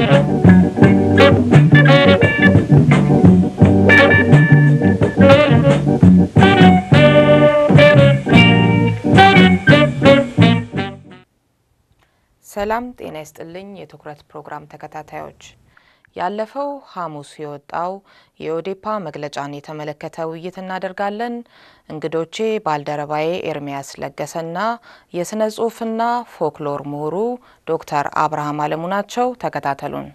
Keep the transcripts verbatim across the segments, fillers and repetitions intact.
ሰላም ጤና ይስጥልኝ የትኩረት ፕሮግራም ተከታታዮች ያለፈው ሐሙስ የወጣው የኦዲፒ መግለጫን የተመለከተ ውይይት እናደርጋለን እንግዶቼ ባልደረባዬ ኤርሚያስ ለገሰና የስነ ጽሁፍና ፎክሎር ምሁሩ ዶክተር አብርሃም አለሙ ናቸው ተከታተሉን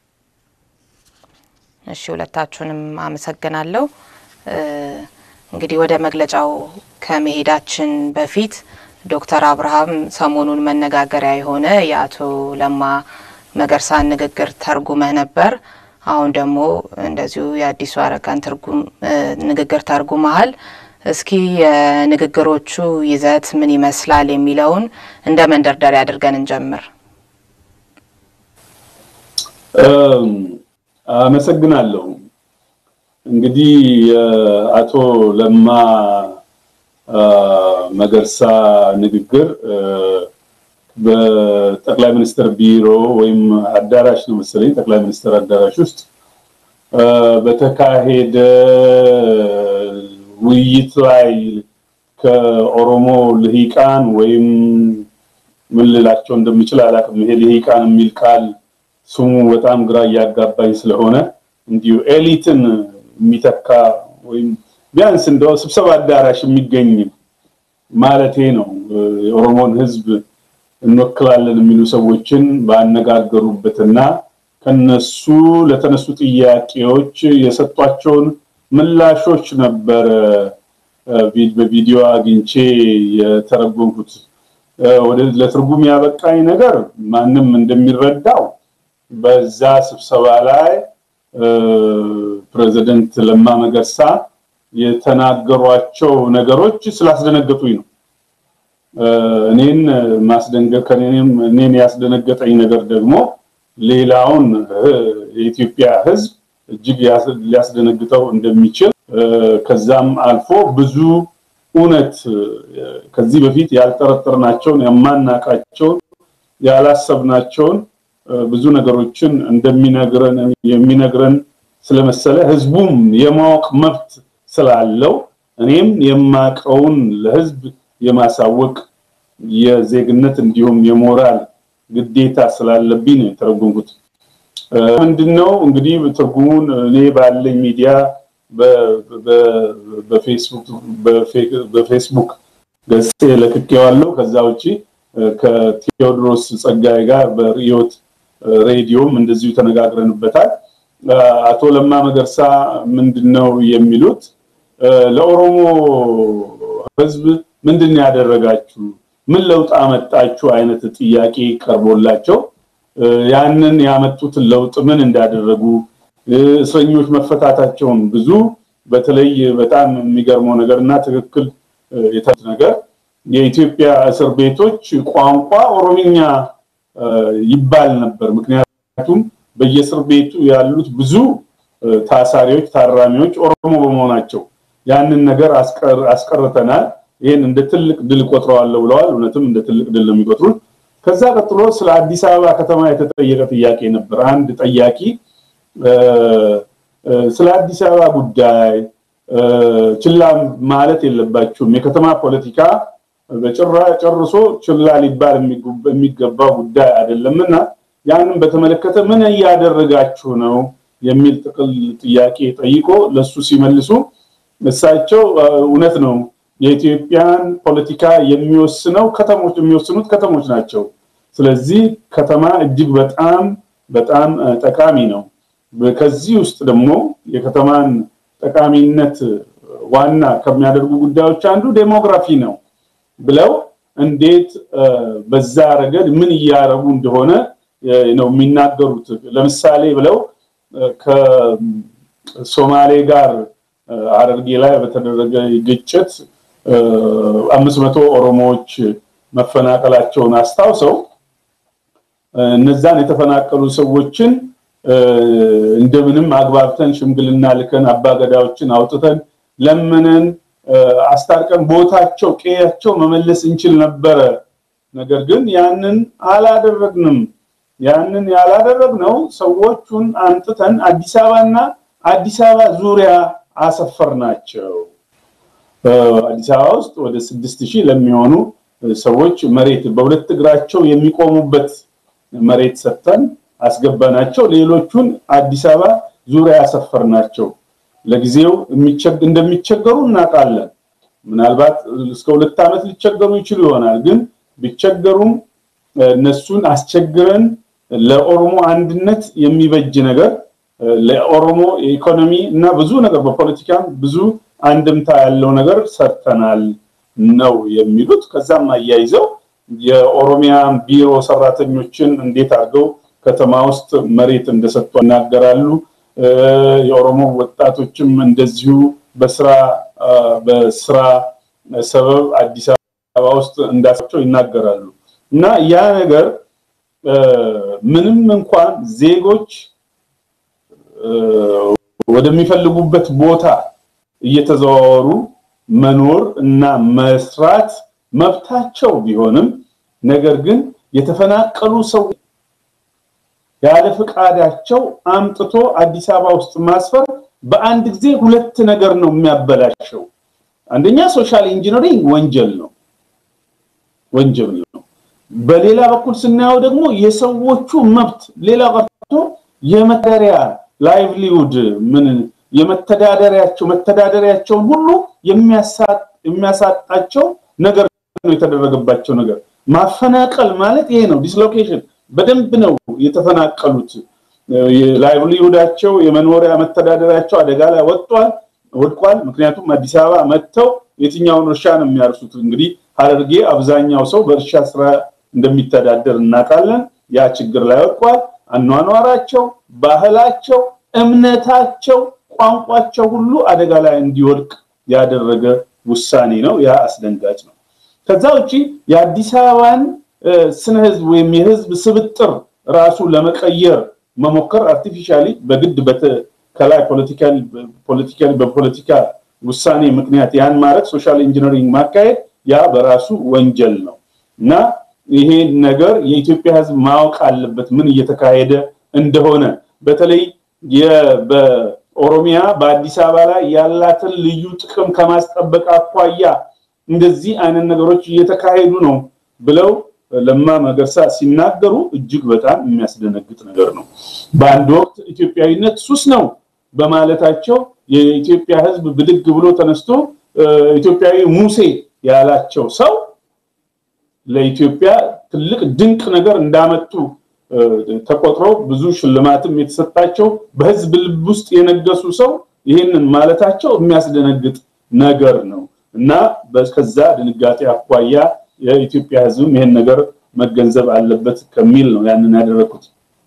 እሺ ሁለታችሁንም አመሰግናለሁ እንግዲህ ወደ መግለጫው ከመሄዳችን በፊት ዶክተር አብርሃም ሰሞኑን መነጋገሪያ የሆነ ያቶ ለማ መገርሳ ንግግር ተርጉመህ ነበር አሁን ደግሞ እንደዚሁ የአዲስ አረጋን ትርጉም ንግግር ተርጉመሃል እስኪ የንግግሮቹ ይዘት ምን ይመስላል የሚለውን እንደ መንደርደሪያ አድርገን እንጀምር አመሰግናለሁ እንግዲህ አቶ ለማ መገርሳ ንግግር በጠቅላይ ሚኒስትር ቢሮ ወይም አዳራሽ ነው መሰለኝ ጠቅላይ ሚኒስትር አዳራሽ ውስጥ በተካሄደ ውይይት ላይ ከኦሮሞ ልሂቃን ወይም ምን ልላቸው እንደሚችል አላውቅም ይሄ ልሂቃን የሚል ቃል ስሙ በጣም ግራ ያጋባኝ ስለሆነ እንዲሁ ኤሊትን የሚተካ ወይም ቢያንስ እንደው ስብሰባ አዳራሽ የሚገኝ ማለቴ ነው የኦሮሞን ህዝብ እንወክላለን የሚሉ ሰዎችን ባነጋገሩበትና ከነሱ ለተነሱ ጥያቄዎች የሰጧቸውን ምላሾች ነበር በቪዲዮ አግኝቼ የተረጎምኩት ወደ ለትርጉም ያበቃኝ ነገር ማንንም እንደሚረዳው በዛ ስብሰባ ላይ ፕሬዝዳንት ለማ መገርሳ የተናገሯቸው ነገሮች ስላስደነገጡኝ ነው እኔን ማስደንገጥ ከኔም እኔን ያስደነገጠኝ ነገር ደግሞ ሌላውን የኢትዮጵያ ህዝብ እጅግ ሊያስደነግጠው እንደሚችል ከዛም አልፎ ብዙ ኡነት ከዚህ በፊት ያልተረጠርናቸው ያማናቃቸው ያላሰብናቸው ብዙ ነገሮችን እንደሚነግረን የሚነግረን ስለመሰለ ህዝቡም የማወቅ መብት ስላለው እኔም የማቀውን ለህዝብ የማሳወቅ የዜግነት እንዲሁም የሞራል ግዴታ ስላለብኝ ነው ተረጉምኩት ምንድነው እንግዲህ ትርጉሙን እኔ ባለኝ ሚዲያ በፌስቡክ በፌስቡክ ገጽ ለክኬዋለሁ ከዛ ውጪ ከቴዎድሮስ ጸጋይ ጋር በሪዮት ሬዲዮም እንደዚሁ ተነጋግረንበታል አቶ ለማ መገርሳ ምንድነው የሚሉት ለኦሮሞ ህዝብ ምንድነው ያደረጋችሁ ምን ለውጥ አመጣችሁ አይነት ጥያቄ ቀርቦላቸው ያንን ያመጡት ለውጥ ምን እንዳደረጉ እስረኞች መፈታታቸውን ብዙ በተለይ በጣም የሚገርመው ነገርና ትክክል የታት ነገር የኢትዮጵያ እስር ቤቶች ቋንቋ ኦሮሚኛ ይባል ነበር ምክንያቱም በየእስር ቤቱ ያሉት ብዙ ታሳሪዎች ታራሚዎች ኦሮሞ በመሆናቸው ያንን ነገር አስቀር አስቀርተናል ይሄን እንደ ትልቅ ድል ቆጥረዋለሁ ብለዋል እውነትም እንደ ትልቅ ድል ነው የሚቆጥሩት ከዛ ቀጥሎ ስለ አዲስ አበባ ከተማ የተጠየቀ ጥያቄ ነበር አንድ ጥያቄ ስለ አዲስ አበባ ጉዳይ ችላ ማለት የለባችሁም የከተማ ፖለቲካ በጭራ ጨርሶ ችላ ሊባል የሚገባው ጉዳይ አይደለምና ያንን በተመለከተ ምን ያያደረጋችሁ ነው የሚል ጥቅል ጥያቄ ጠይቆ ለሱ ሲመልሱ እሳቸው እውነት ነው የኢትዮጵያን ፖለቲካ የሚወስነው ከተሞች የሚወስኑት ከተሞች ናቸው ስለዚህ ከተማ እጅግ በጣም በጣም ጠቃሚ ነው ከዚህ ውስጥ ደግሞ የከተማን ጠቃሚነት ዋና ከሚያደርጉ ጉዳዮች አንዱ ዴሞግራፊ ነው ብለው እንዴት በዛ ረገድ ምን ያያረጉ እንደሆነ ነው የሚናገሩት ለምሳሌ ብለው ከሶማሌ ጋር አረርጌ ላይ በተደረገ ግጭት አምስት መቶ ኦሮሞዎች መፈናቀላቸውን አስታውሰው እነዛን የተፈናቀሉ ሰዎችን እንደምንም አግባብተን ሽምግልና ልከን አባገዳዎችን አውጥተን ለምነን አስታርቀን ቦታቸው ቀያቸው መመለስ እንችል ነበር ነገር ግን ያንን አላደረግንም ያንን ያላደረግነው ሰዎቹን አንጥተን አዲስ አበባና አዲስ አበባ ዙሪያ አሰፈርናቸው አዲስ አበባ ውስጥ ወደ ስድስት ሺህ ለሚሆኑ ሰዎች መሬት በሁለት እግራቸው የሚቆሙበት መሬት ሰጥተን አስገባናቸው ሌሎቹን አዲስ አበባ ዙሪያ አሰፈርናቸው ለጊዜው እንደሚቸገሩ እናቃለን ምናልባት እስከ ሁለት አመት ሊቸገሩ ይችላሉ ይሆናል ግን ቢቸገሩም እነሱን አስቸግረን ለኦሮሞ አንድነት የሚበጅ ነገር ለኦሮሞ ኢኮኖሚ እና ብዙ ነገር በፖለቲካም ብዙ አንድምታ ያለው ነገር ሰርተናል ነው የሚሉት ከዛም አያይዘው የኦሮሚያ ቢሮ ሰራተኞችን እንዴት አድርገው ከተማ ውስጥ መሬት እንደሰጡ እናገራሉ የኦሮሞ ወጣቶችም እንደዚሁ በስራ በስራ ሰበብ አዲስ አበባ ውስጥ እንዳሰቸው ይናገራሉ እና ያ ነገር ምንም እንኳን ዜጎች ወደሚፈልጉበት ቦታ እየተዘዋወሩ መኖር እና መስራት መብታቸው ቢሆንም ነገር ግን የተፈናቀሉ ሰው ያለ ፍቃዳቸው አምጥቶ አዲስ አበባ ውስጥ ማስፈር በአንድ ጊዜ ሁለት ነገር ነው የሚያበላሸው አንደኛ ሶሻል ኢንጂነሪንግ ወንጀል ነው ወንጀል ነው በሌላ በኩል ስናየው ደግሞ የሰዎቹ መብት ሌላ ቀርቶ የመተዳደሪያ ላይቭሊሁድ ምን የመተዳደሪያቸው መተዳደሪያቸው ሁሉ የሚያሳጥ የሚያሳጣቸው ነገር ነው የተደረገባቸው ነገር ማፈናቀል ማለት ይሄ ነው ዲስሎኬሽን በደንብ ነው የተፈናቀሉት የላይቭሊሁዳቸው የመኖሪያ መተዳደሪያቸው አደጋ ላይ ወጥቷል ወድቋል ምክንያቱም አዲስ አበባ መጥተው የትኛውን እርሻ ነው የሚያርሱት እንግዲህ ሀረርጌ አብዛኛው ሰው በእርሻ ስራ እንደሚተዳደር እናቃለን ያ ችግር ላይ ወድቋል አኗኗራቸው ባህላቸው እምነታቸው ቋንቋቸው ሁሉ አደጋ ላይ እንዲወድቅ ያደረገ ውሳኔ ነው ያ አስደንጋጭ ነው ከዛውጪ የአዲስ አበባን ስነ ህዝብ ወይም የህዝብ ስብጥር ራሱ ለመቀየር መሞከር አርቲፊሻሊ በግድ በከላይ ፖለቲካል ፖለቲካል በፖለቲካ ውሳኔ ምክንያት ያን ማድረግ ሶሻል ኢንጂነሪንግ ማካሄድ ያ በራሱ ወንጀል ነው እና ይሄ ነገር የኢትዮጵያ ህዝብ ማወቅ አለበት ምን እየተካሄደ እንደሆነ በተለይ የበኦሮሚያ በአዲስ አበባ ላይ ያላትን ልዩ ጥቅም ከማስጠበቅ አኳያ እንደዚህ አይነት ነገሮች እየተካሄዱ ነው ብለው ለማ መገርሳ ሲናገሩ እጅግ በጣም የሚያስደነግጥ ነገር ነው በአንድ ወቅት ኢትዮጵያዊነት ሱስ ነው በማለታቸው የኢትዮጵያ ህዝብ ብድግ ብሎ ተነስቶ ኢትዮጵያዊ ሙሴ ያላቸው ሰው ለኢትዮጵያ ትልቅ ድንቅ ነገር እንዳመጡ ተቆጥሮ ብዙ ሽልማትም የተሰጣቸው በህዝብ ልብ ውስጥ የነገሱ ሰው ይሄንን ማለታቸው የሚያስደነግጥ ነገር ነው እና በከዛ ድንጋጤ አኳያ የኢትዮጵያ ህዝብ ይሄን ነገር መገንዘብ አለበት ከሚል ነው ያንን ያደረኩት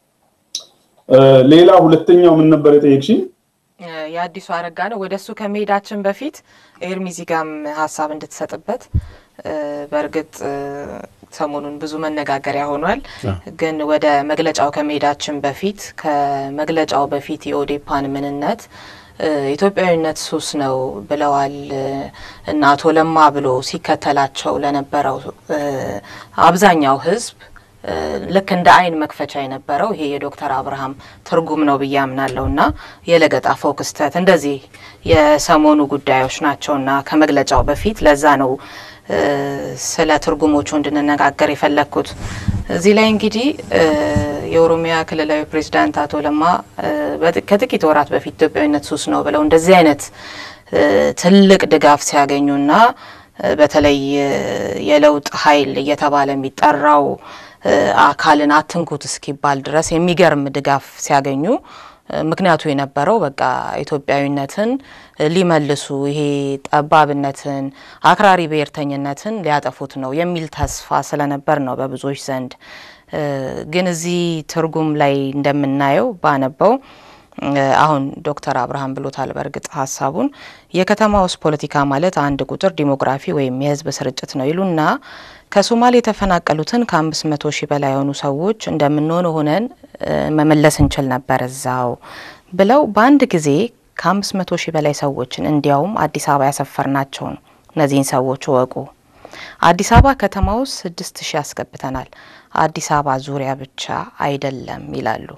ሌላ ሁለተኛው ምን ነበር የጠየቅሽኝ ያዲሱ አረጋ ነው ወደሱ ከመሄዳችን በፊት ኤርሚዚጋም ሐሳብ እንድትሰጥበት በርግጥ ሰሞኑን ብዙ መነጋገሪያ ሆኗል ግን ወደ መግለጫው ከመሄዳችን በፊት ከመግለጫው በፊት የኦዴፓን ምንነት ኢትዮጵያዊነት ሱስ ነው ብለዋል እና አቶ ለማ ብሎ ሲከተላቸው ለነበረው አብዛኛው ህዝብ ልክ እንደ አይን መክፈቻ የነበረው ይሄ የዶክተር አብርሃም ትርጉም ነው በያምናለውና የለገጣፎ ክስተት እንደዚህ የሰሞኑ ጉዳዮች ናቸውና ከመግለጫው በፊት ለዛ ነው ስለ ትርጉሞቹ እንድንነጋገር የፈለኩት እዚህ ላይ እንግዲህ የኦሮሚያ ክልላዊ ፕሬዝዳንት አቶ ለማ ከጥቂት ወራት በፊት ኢትዮጵያዊነት ሱስ ነው ብለው እንደዚህ አይነት ትልቅ ድጋፍ ሲያገኙና በተለይ የለውጥ ኃይል እየተባለ የሚጠራው አካልን አትንኩት እስኪባል ድረስ የሚገርም ድጋፍ ሲያገኙ ምክንያቱ የነበረው በቃ ኢትዮጵያዊነትን ሊመልሱ ይሄ ጠባብነትን አክራሪ ብሔርተኝነትን ሊያጠፉት ነው የሚል ተስፋ ስለነበር ነው በብዙዎች ዘንድ ግን እዚህ ትርጉም ላይ እንደምናየው ባነበው አሁን ዶክተር አብርሃም ብሎታል በርግጥ ሐሳቡን የከተማውስ ፖለቲካ ማለት አንድ ቁጥር ዲሞግራፊ ወይም የህዝብ ስርጭት ነው ይሉና ከሶማሌ የተፈናቀሉትን ከአምስት መቶ ሺህ በላይ የሆኑ ሰዎች እንደምንሆን ሆነን መመለስ እንችል ነበር እዛው ብለው በአንድ ጊዜ ከአምስት መቶ ሺህ በላይ ሰዎችን እንዲያውም አዲስ አበባ ያሰፈርናቸው ነው እነዚህን ሰዎች ወቁ አዲስ አበባ ከተማው ስድስት ሺህ አስገብተናል አዲስ አበባ ዙሪያ ብቻ አይደለም ይላሉ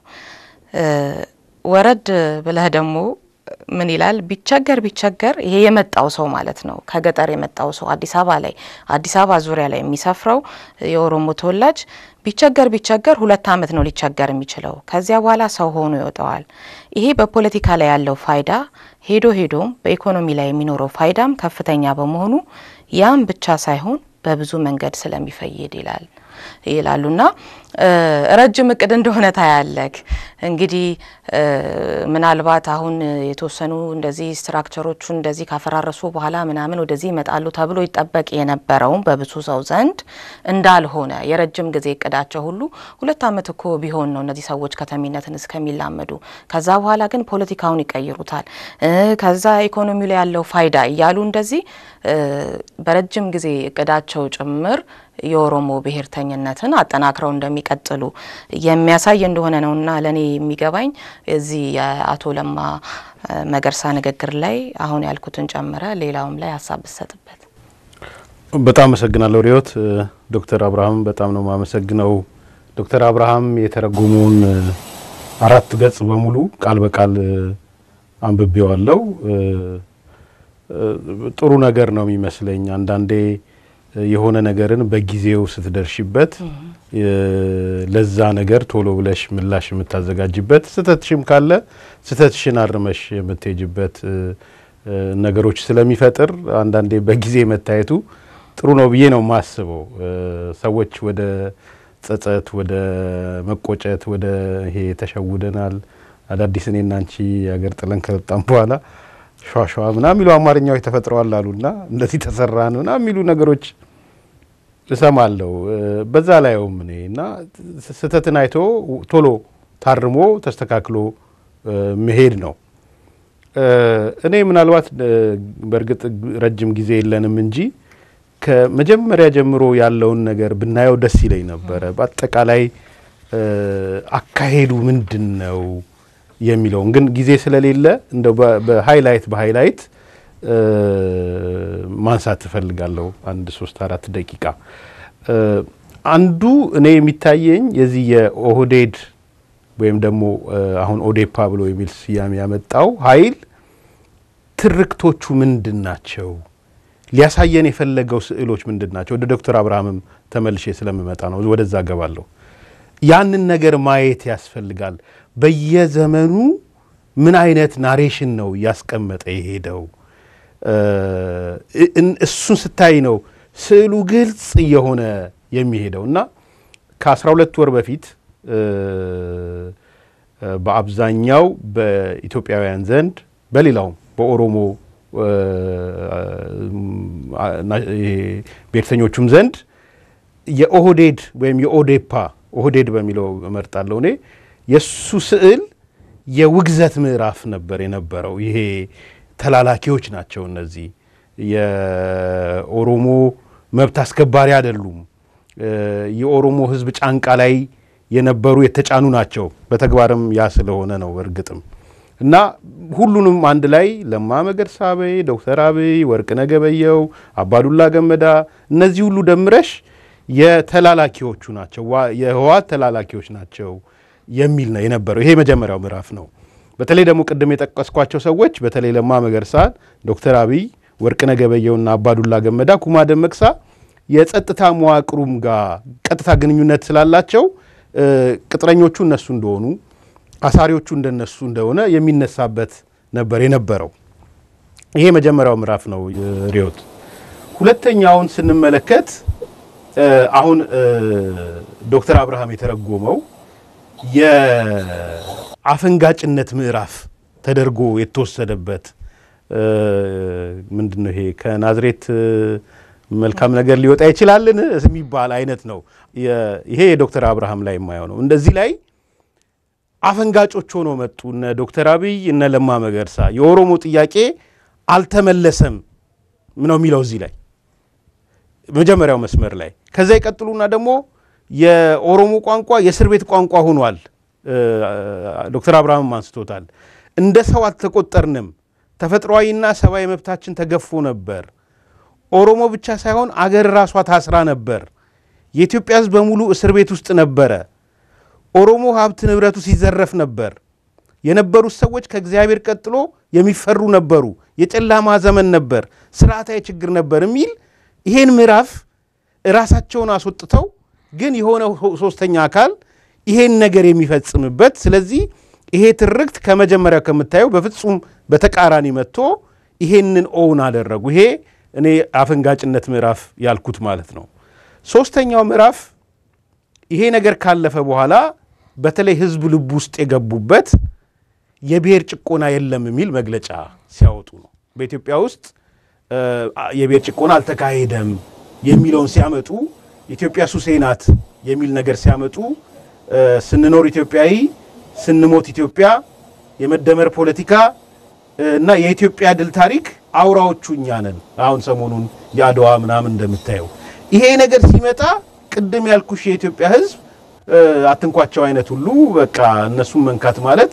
ወረድ ብለህ ደግሞ ምን ይላል ቢቸገር ቢቸገር ይሄ የመጣው ሰው ማለት ነው ከገጠር የመጣው ሰው አዲስ አበባ ላይ አዲስ አበባ ዙሪያ ላይ የሚሰፍረው የኦሮሞ ተወላጅ ቢቸገር ቢቸገር ሁለት አመት ነው ሊቸገር የሚችለው ከዚያ በኋላ ሰው ሆኖ ይወጣዋል ይሄ በፖለቲካ ላይ ያለው ፋይዳ ሄዶ ሄዶም በኢኮኖሚ ላይ የሚኖረው ፋይዳም ከፍተኛ በመሆኑ ያም ብቻ ሳይሆን በብዙ መንገድ ስለሚፈይድ ይላል ይላሉና ረጅም እቅድ እንደሆነ ታያለክ እንግዲህ ምናልባት አሁን የተወሰኑ እንደዚህ ስትራክቸሮቹ እንደዚህ ካፈራረሱ በኋላ ምናምን ወደዚህ ይመጣሉ ተብሎ ይጠበቅ የነበረው በብዙ ሰው ዘንድ እንዳልሆነ የረጅም ጊዜ እቅዳቸው ሁሉ ሁለት አመት እኮ ቢሆን ነው እነዚህ ሰዎች ከተሚነትን እስከሚላመዱ ከዛ በኋላ ግን ፖለቲካውን ይቀይሩታል ከዛ ኢኮኖሚው ላይ ያለው ፋይዳ ይያሉ እንደዚህ በረጅም ጊዜ እቅዳቸው ጭምር የኦሮሞ ብሔርተኝነትን አጠናክረው እንደሚቀጥሉ የሚያሳይ እንደሆነ ነውና ለኔ የሚገባኝ እዚህ የአቶ ለማ መገርሳ ንግግር ላይ አሁን ያልኩትን ጨምረ ሌላውም ላይ ሐሳብ ተሰጥበት በጣም አመሰግናለሁ ሪዮት ዶክተር አብርሃም በጣም ነው ማመሰግነው ዶክተር አብርሃም የተረጎሙን አራት ገጽ በሙሉ ቃል በቃል አንብቤዋለሁ ጥሩ ነገር ነው የሚመስለኝ አንዳንዴ የሆነ ነገርን በጊዜው ስትደርሽበት ለዛ ነገር ቶሎ ብለሽ ምላሽ የምታዘጋጅበት ስተትሽም ካለ ስተትሽን አርመሽ የምትሄጅበት ነገሮች ስለሚፈጥር አንዳንዴ በጊዜ መታየቱ ጥሩ ነው ብዬ ነው ማስበው ሰዎች ወደ ጸጸት ወደ መቆጨት ወደ ይሄ ተሸውደናል አዳዲስ እኔና አንቺ ያገር ጥለን ከወጣን በኋላ ሻሻዋ ምናምን ሚሉ አማርኛዎች ተፈጥረዋል አሉና እንደዚህ ተሰራን ምናምን ሚሉ ነገሮች እሰማለሁ በዛ ላይውም እኔና ስተትን አይቶ ቶሎ ታርሞ ተስተካክሎ መሄድ ነው እኔ ምናልባት በርግጥ ረጅም ጊዜ የለንም እንጂ ከመጀመሪያ ጀምሮ ያለውን ነገር ብናየው ደስ ይለኝ ነበር በአጠቃላይ አካሄዱ ምንድነው የሚለው ግን ጊዜ ስለሌለ እንደው በሃይላይት በሃይላይት ማንሳት ፈልጋለሁ አንድ ሶስት አራት ደቂቃ አንዱ እኔ የሚታየኝ የዚህ የኦህዴድ ወይም ደግሞ አሁን ኦዴፓ ብሎ የሚል ሲያም ያመጣው ኃይል ትርክቶቹ ምንድናቸው ሊያሳየን የፈለገው ስዕሎች ምንድናቸው ወደ ዶክተር አብርሃምም ተመልሼ ስለምመጣ ነው ወደዛ ገባለሁ ያንን ነገር ማየት ያስፈልጋል በየዘመኑ ምን አይነት ናሬሽን ነው ያስቀመጠ ይሄደው እሱን ስታይ ነው ስዕሉ ግልጽ የሆነ የሚሄደውና ከ12 ወር በፊት በአብዛኛው በኢትዮጵያውያን ዘንድ በሌላው በኦሮሞ ብሔርተኞቹም ዘንድ የኦህዴድ ወይም የኦዴፓ ኦህዴድ በሚለው መርጣለሁ እኔ የሱ ስዕል የውግዘት ምዕራፍ ነበር የነበረው ይሄ ተላላኪዎች ናቸው እነዚህ የኦሮሞ መብት አስከባሪ አይደሉም የኦሮሞ ህዝብ ጫንቃ ላይ የነበሩ የተጫኑ ናቸው በተግባርም ያ ስለሆነ ነው እርግጥም እና ሁሉንም አንድ ላይ ለማ መገርሳቤ ዶክተር አብይ ወርቅነህ ገበየሁ አባዱላ ገመዳ እነዚህ ሁሉ ደምረሽ የተላላኪዎቹ ናቸው የህዋት ተላላኪዎች ናቸው የሚል ነው የነበረው ይሄ መጀመሪያው ምዕራፍ ነው በተለይ ደግሞ ቀደም የጠቀስኳቸው ሰዎች በተለይ ለማ መገርሳ ዶክተር አብይ ወርቅነህ ገበየሁና አባዱላ ገመዳ ኩማ ደመቅሳ የጸጥታ መዋቅሩም ጋር ቀጥታ ግንኙነት ስላላቸው ቅጥረኞቹ እነሱ እንደሆኑ አሳሪዎቹ እንደነሱ እንደሆነ የሚነሳበት ነበር የነበረው ይሄ መጀመሪያው ምዕራፍ ነው ሪዮት ሁለተኛውን ስንመለከት አሁን ዶክተር አብርሃም የተረጎመው የአፈንጋጭነት ምዕራፍ ተደርጎ የተወሰደበት ምንድነው ይሄ ከናዝሬት መልካም ነገር ሊወጣ ይችላልን የሚባል አይነት ነው ይሄ የዶክተር አብርሃም ላይ የማየው ነው እንደዚህ ላይ አፈንጋጮች ሆኖ መጡ እነ ዶክተር አብይ እነ ለማ መገርሳ የኦሮሞ ጥያቄ አልተመለሰም ምነው የሚለው እዚህ ላይ መጀመሪያው መስመር ላይ ከዛ ይቀጥሉና ደግሞ የኦሮሞ ቋንቋ የእስር ቤት ቋንቋ ሆኗል ዶክተር አብርሃም አንስቶታል እንደ ሰው አልተቆጠርንም ተፈጥሯዊና ሰባዊ መብታችን ተገፎ ነበር ኦሮሞ ብቻ ሳይሆን አገር ራሷ ታስራ ነበር የኢትዮጵያ ሕዝብ በሙሉ እስር ቤት ውስጥ ነበረ ኦሮሞ ሀብት ንብረቱ ሲዘረፍ ነበር የነበሩት ሰዎች ከእግዚአብሔር ቀጥሎ የሚፈሩ ነበሩ የጨለማ ዘመን ነበር ስርዓታዊ ችግር ነበር የሚል ይሄን ምዕራፍ ራሳቸውን አስወጥተው ግን የሆነ ሶስተኛ አካል ይሄን ነገር የሚፈጽምበት ስለዚህ ይሄ ትርክት ከመጀመሪያው ከምታየው በፍጹም በተቃራኒ መጥቶ ይሄንን ኦውን አደረጉ ይሄ እኔ አፈንጋጭነት ምዕራፍ ያልኩት ማለት ነው ሶስተኛው ምዕራፍ ይሄ ነገር ካለፈ በኋላ በተለይ ህዝብ ልብ ውስጥ የገቡበት የብሔር ጭቆና የለም የሚል መግለጫ ሲያወጡ ነው በኢትዮጵያ ውስጥ የብሔር ጭቆና አልተካሄደም የሚለውን ሲያመጡ ኢትዮጵያ ሱሴናት የሚል ነገር ሲያመጡ ስንኖር ኢትዮጵያዊ ስንሞት ኢትዮጵያ የመደመር ፖለቲካ እና የኢትዮጵያ ድል ታሪክ አውራዎቹ እኛ ነን አሁን ሰሞኑን ያድዋ ምናምን እንደምታየው ይሄ ነገር ሲመጣ ቅድም ያልኩሽ የኢትዮጵያ ህዝብ አትንኳቸው አይነት ሁሉ በቃ እነሱን መንካት ማለት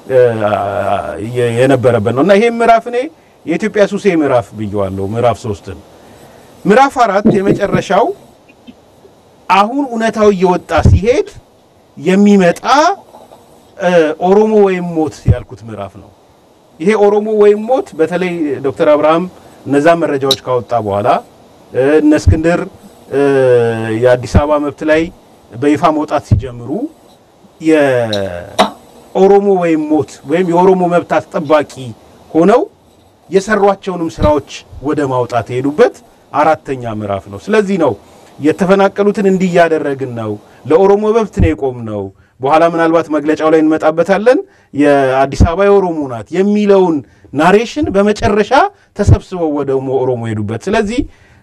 የነበረበት ነውና ይሄ ምዕራፍ እኔ የኢትዮጵያ ሱሴ ምዕራፍ ብየዋለሁ ምዕራፍ ሶስት ምዕራፍ አራት የመጨረሻው አሁን ኡነታው እየወጣ ሲሄድ የሚመጣ ኦሮሞ ወይም ሞት ያልኩት ምዕራፍ ነው ይሄ ኦሮሞ ወይም ሞት በተለይ ዶክተር አብርሃም እነዛ መረጃዎች ካወጣ በኋላ እነ እስክንድር የአዲስ አበባ መብት ላይ በይፋ መውጣት ሲጀምሩ የኦሮሞ ወይም ሞት ወይም የኦሮሞ መብት አስጠባቂ ሆነው የሰሯቸውንም ስራዎች ወደ ማውጣት ሄዱበት አራተኛ ምዕራፍ ነው ስለዚህ ነው የተፈናቀሉትን እንዲያደረግን ነው ለኦሮሞ መብት ነው የቆምነው በኋላ ምናልባት መግለጫው ላይ እንመጣበታለን የአዲስ አበባ የኦሮሞ ናት የሚለውን ናሬሽን በመጨረሻ ተሰብስበው ወደ ኦሮሞ ሄዱበት ስለዚህ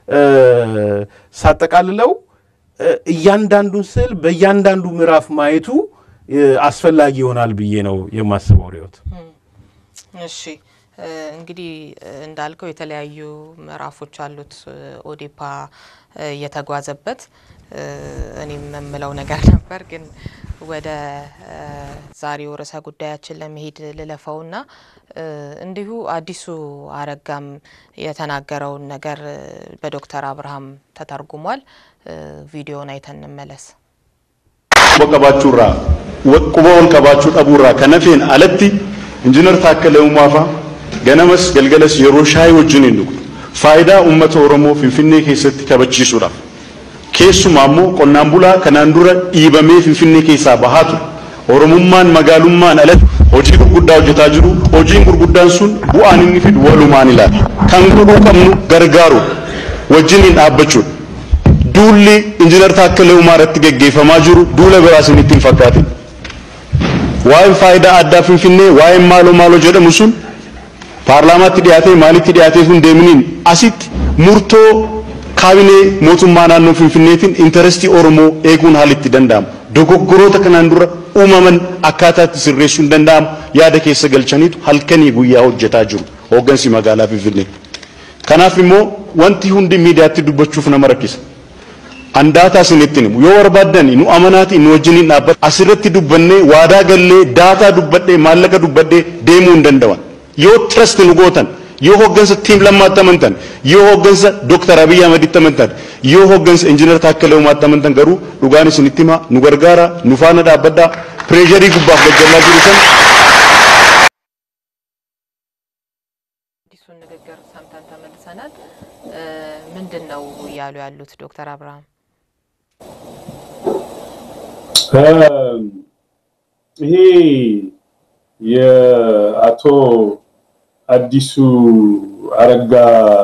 ሳጠቃልለው እያንዳንዱን ስል በእያንዳንዱ ምዕራፍ ማየቱ አስፈላጊ ይሆናል ብዬ ነው የማስበው ሪዮት እሺ እንግዲህ እንዳልከው የተለያዩ ምዕራፎች አሉት ኦዲፓ የተጓዘበት እኔም መምለው ነገር ነበር ግን ወደ ዛሬው ርዕሰ ጉዳያችን ለመሄድ ልለፈውና እንዲሁ አዲሱ አረጋም የተናገረው ነገር በዶክተር አብርሃም ተተርጉሟል ቪዲዮውን አይተን እንመለስ ወቀባቹራ ወቁበውን ቀባቹ ጠቡራ ከነፌን አለቲ ኢንጂነር ታከለ ኡማፋ ገነመስ ገልገለስ የሮሻይ ወጅን እንዱ ፋይዳ ኡመተ ኦሮሞ ፊንፊኔ ከሰት ከበቺሱራ ኬሱማሞ ቆናምቡላ ከናንዱረ ኢበሜ ፊንፊኔ ከሳ ባሃቱ ኦሮሞማን መጋሉማን አለት ሆጂ ጉርጉዳ ሆጀታ ጅሩ ሆጂን ጉርጉዳን ሱን ቡአን ንፊድ ወሉማን ይላል ካንጉዱ ቀምኑ ገርጋሩ ወጅኒን አበቹ ዱሊ ኢንጂነር ታከለ ኡማረት ገገፈማ ጅሩ ዱለ በራስን ይትንፈካቲ ዋይ ፋይዳ አዳ ፊንፊኔ ዋይ ማሎ ማሎ ጀደሙሱን ፓርላማት ዲያቴ ማሊት ዲያቴ ሁን ደምኒን አሲት ሙርቶ ካቢኔ ሞቱማናን ነው ፊንፊኔቲን ኢንተረስቲ ኦሮሞ ኤጉን ሀሊት ደንዳም ዶጎጎሮ ተከናንዱረ ኡማመን አካታት ሲሬሱን ደንዳም ያደ ከሰ ገልቸኒቱ ሀልከኒ ጉያ ሆጀታ ጅሩ ኦገንሲ መጋላ ፊንፊኔ ከናፍሞ ወንቲ ሁንዲ ሚዲያት ዱበቹፍ ነመረኪስ አንዳታ ስንትንም የወርባደን ኑ አመናቲ ኑ ወጅኒን አበት አስረቲ ዱበኔ ዋዳ ገሌ ዳታ ዱበዴ ማለቀ ዱበዴ ዴሙ እንደንደዋን ዮ ትረስት ንጎተን ዮ ሆገንስ ቲም ለማተመንተን ዮ ሆገንስ ዶክተር አብይ አህመድ ተመንተን ዮ ሆገንስ ኢንጂነር ታከለው ማተመንተን ገሩ ዱጋኒ ስንቲማ ኑገርጋራ ኑፋና ዳበዳ ፕሬዠሪ ጉባፍ ገጀላ ጅሩሰን ዲሱን ንግግር ሰምተን ተመልሰናል ምንድነው ያሉ ያሉት ዶክተር አብርሃም ይሄ የአቶ አዲሱ አረጋ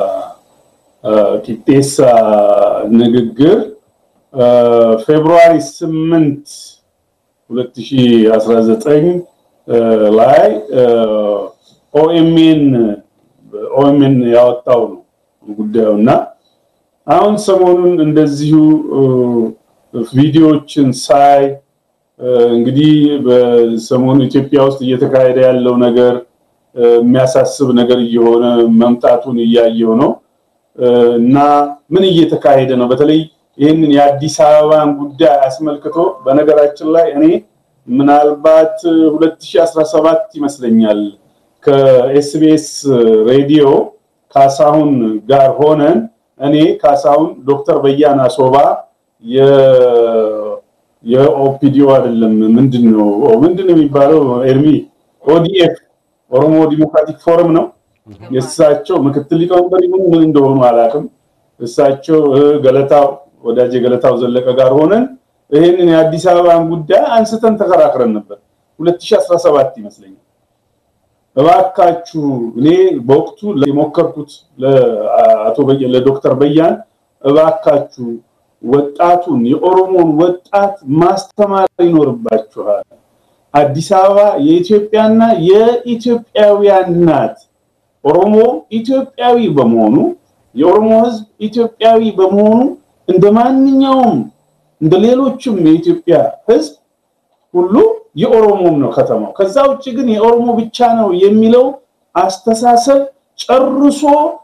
ኪቴሳ ንግግር ፌብሩዋሪ ስምንት ሁለት ሺህ አስራ ዘጠኝ ላይ ኦኤምኤን ኦኤምኤን ያወጣው ነው ጉዳዩና አሁን ሰሞኑን እንደዚሁ ቪዲዮዎችን ሳይ እንግዲህ በሰሞኑ ኢትዮጵያ ውስጥ እየተካሄደ ያለው ነገር የሚያሳስብ ነገር እየሆነ መምጣቱን እያየው ነው እና ምን እየተካሄደ ነው በተለይ ይሄንን የአዲስ አበባን ጉዳይ አስመልክቶ በነገራችን ላይ እኔ ምናልባት ሁለት ሺህ አስራ ሰባት ይመስለኛል ከኤስቢኤስ ሬዲዮ ካሳሁን ጋር ሆነን እኔ ካሳሁን ዶክተር በያና ሶባ የ የኦፒዲዮ አይደለም ምንድነው ምንድነው የሚባለው ኤርሚ ኦዲኤፍ ኦሮሞ ዲሞክራቲክ ፎረም ነው የሳቸው ምክትል ሊቀመንበር ይሁን ምን እንደሆኑ አላውቅም እሳቸው ገለታው ወዳጄ ገለታው ዘለቀ ጋር ሆነን ይሄንን የአዲስ አበባን ጉዳይ አንስተን ተከራክረን ነበር ሁለት ሺህ አስራ ሰባት ይመስለኛል እባካችሁ እኔ በወቅቱ ለሞከርኩት ለአቶ በየ ለዶክተር በያን እባካችሁ ወጣቱን የኦሮሞን ወጣት ማስተማር ይኖርባችኋል አዲስ አበባ የኢትዮጵያና የኢትዮጵያውያን ናት ኦሮሞ ኢትዮጵያዊ በመሆኑ የኦሮሞ ህዝብ ኢትዮጵያዊ በመሆኑ እንደማንኛውም እንደሌሎችም የኢትዮጵያ ህዝብ ሁሉ የኦሮሞም ነው ከተማው ከዛው እጪ ግን የኦሮሞ ብቻ ነው የሚለው አስተሳሰብ ጨርሶ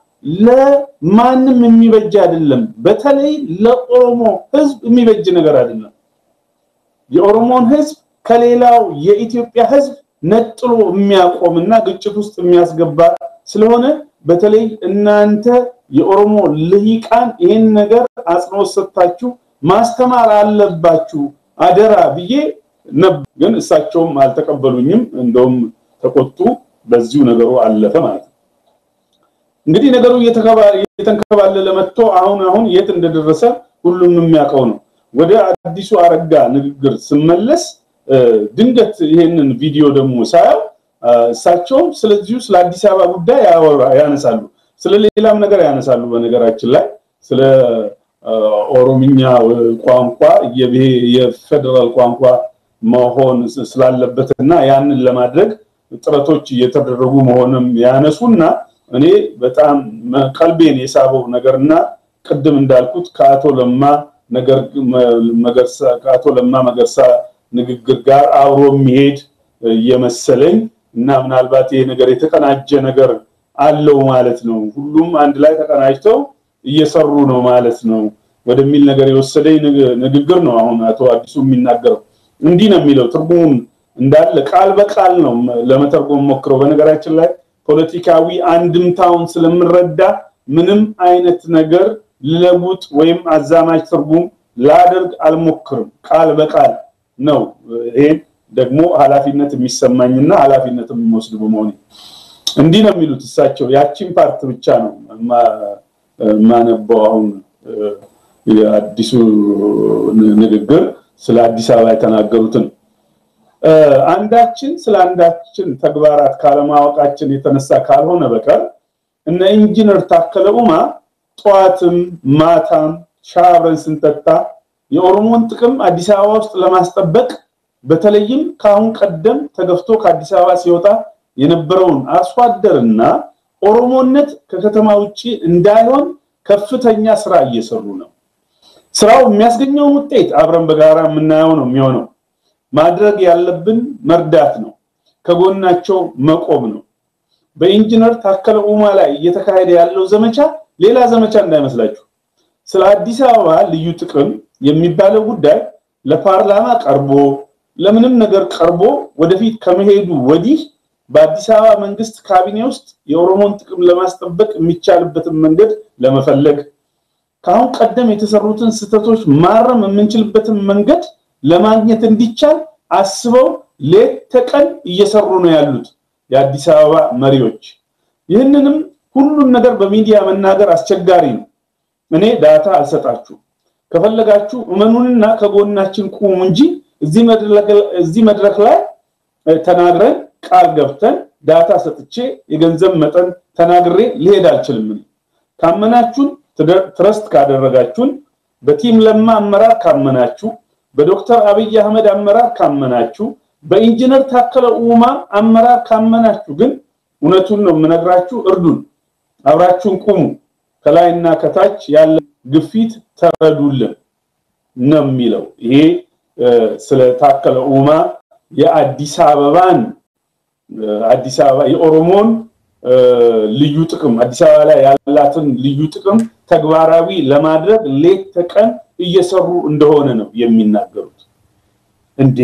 ለማንም የሚበጅ አይደለም በተለይ ለኦሮሞ ህዝብ የሚበጅ ነገር አይደለም የኦሮሞን ህዝብ ከሌላው የኢትዮጵያ ህዝብ ነጥሎ የሚያቆምና ግጭት ውስጥ የሚያስገባ ስለሆነ በተለይ እናንተ የኦሮሞ ልሂቃን ይሄን ነገር አጽንኦት ሰጥታችሁ ማስተማር አለባችሁ አደራ ብዬ ግን እሳቸውም አልተቀበሉኝም እንደውም ተቆጡ በዚሁ ነገሩ አለፈ ማለት እንግዲህ ነገሩ እየተንከባለለ መጥቶ አሁን አሁን የት እንደደረሰ ሁሉም የሚያውቀው ነው ወደ አዲሱ አረጋ ንግግር ስመለስ ድንገት ይሄንን ቪዲዮ ደግሞ ሳያው እሳቸው ስለዚህ ስለ አዲስ አበባ ጉዳይ ያነሳሉ ስለ ሌላም ነገር ያነሳሉ በነገራችን ላይ ስለ ኦሮሚኛ ቋንቋ የፌደራል ቋንቋ መሆን ስላለበትና ያንን ለማድረግ ጥረቶች እየተደረጉ መሆንም ያነሱና እኔ በጣም ቀልቤን የሳበው ነገርና ቅድም እንዳልኩት ከአቶ ለማ ነገር መገርሳ ከአቶ ለማ መገርሳ ንግግር ጋር አብሮ የሚሄድ የመሰለኝ እና ምናልባት ይሄ ነገር የተቀናጀ ነገር አለው ማለት ነው ሁሉም አንድ ላይ ተቀናጅተው እየሰሩ ነው ማለት ነው ወደሚል ነገር የወሰደኝ ንግግር ነው አሁን አቶ አዲሱ የሚናገረው እንዲህ ነው የሚለው ትርጉሙን እንዳለ ቃል በቃል ነው ለመተርጎም ሞክረው በነገራችን ላይ ፖለቲካዊ አንድምታውን ስለምረዳ ምንም አይነት ነገር ለውጥ ወይም አዛማጅ ትርጉም ላደርግ አልሞክርም ቃል በቃል ነው ይሄ ደግሞ ኃላፊነት የሚሰማኝና ኃላፊነት የሚወስድ በመሆኔ እንዲህ ነው የሚሉት እሳቸው ያቺን ፓርት ብቻ ነው ማነበው አሁን የአዲሱ ንግግር ስለ አዲስ አበባ የተናገሩትን አንዳችን ስለ አንዳችን ተግባራት ካለማወቃችን የተነሳ ካልሆነ በቀር እነ ኢንጂነር ታከለ ኡማ ጧትም ማታም ሻብረን ስንጠጣ የኦሮሞን ጥቅም አዲስ አበባ ውስጥ ለማስጠበቅ በተለይም ካሁን ቀደም ተገፍቶ ከአዲስ አበባ ሲወጣ የነበረውን አስዋደርና ኦሮሞነት ከከተማ ውጪ እንዳይሆን ከፍተኛ ስራ እየሰሩ ነው ስራው የሚያስገኘው ውጤት አብረን በጋራ የምናየው ነው የሚሆነው ማድረግ ያለብን መርዳት ነው ከጎናቸው መቆም ነው በኢንጂነር ታከለ ኡማ ላይ እየተካሄደ ያለው ዘመቻ ሌላ ዘመቻ እንዳይመስላችሁ ስለ አዲስ አበባ ልዩ ጥቅም የሚባለው ጉዳይ ለፓርላማ ቀርቦ ለምንም ነገር ቀርቦ ወደፊት ከመሄዱ ወዲህ በአዲስ አበባ መንግስት ካቢኔ ውስጥ የኦሮሞን ጥቅም ለማስጠበቅ የሚቻልበትን መንገድ ለመፈለግ ካሁን ቀደም የተሰሩትን ስተቶች ማረም የምንችልበትን መንገድ ለማግኘት እንዲቻል አስበው ለተቀን እየሰሩ ነው ያሉት የአዲስ አበባ መሪዎች ይህንንም ሁሉን ነገር በሚዲያ መናገር አስቸጋሪ ነው እኔ ዳታ አልሰጣችሁ ከፈለጋችሁ እመኑንና ከጎናችን ቁሙ እንጂ እዚህ መድረክ እዚህ መድረክ ላይ ተናግረን ቃል ገብተን ዳታ ሰጥቼ የገንዘብ መጠን ተናግሬ ሊሄድ አልችልም ካመናችሁ ትረስት ካደረጋችሁ በቲም ለማ አመራር ካመናችሁ በዶክተር አብይ አህመድ አመራር ካመናችሁ በኢንጂነር ታከለ ኡማ አመራር ካመናችሁ ግን እውነቱን ነው ምነግራችሁ እርዱን አብራችሁን ቁሙ ከላይና ከታች ያለ ግፊት ተረዱልን ነው የሚለው ይሄ ስለ ታከለ ኡማ የአዲስ አበባን አዲስ አበባ የኦሮሞን ልዩ ጥቅም አዲስ አበባ ላይ ያላትን ልዩ ጥቅም ተግባራዊ ለማድረግ ሌት ተቀን እየሰሩ እንደሆነ ነው የሚናገሩት እንዴ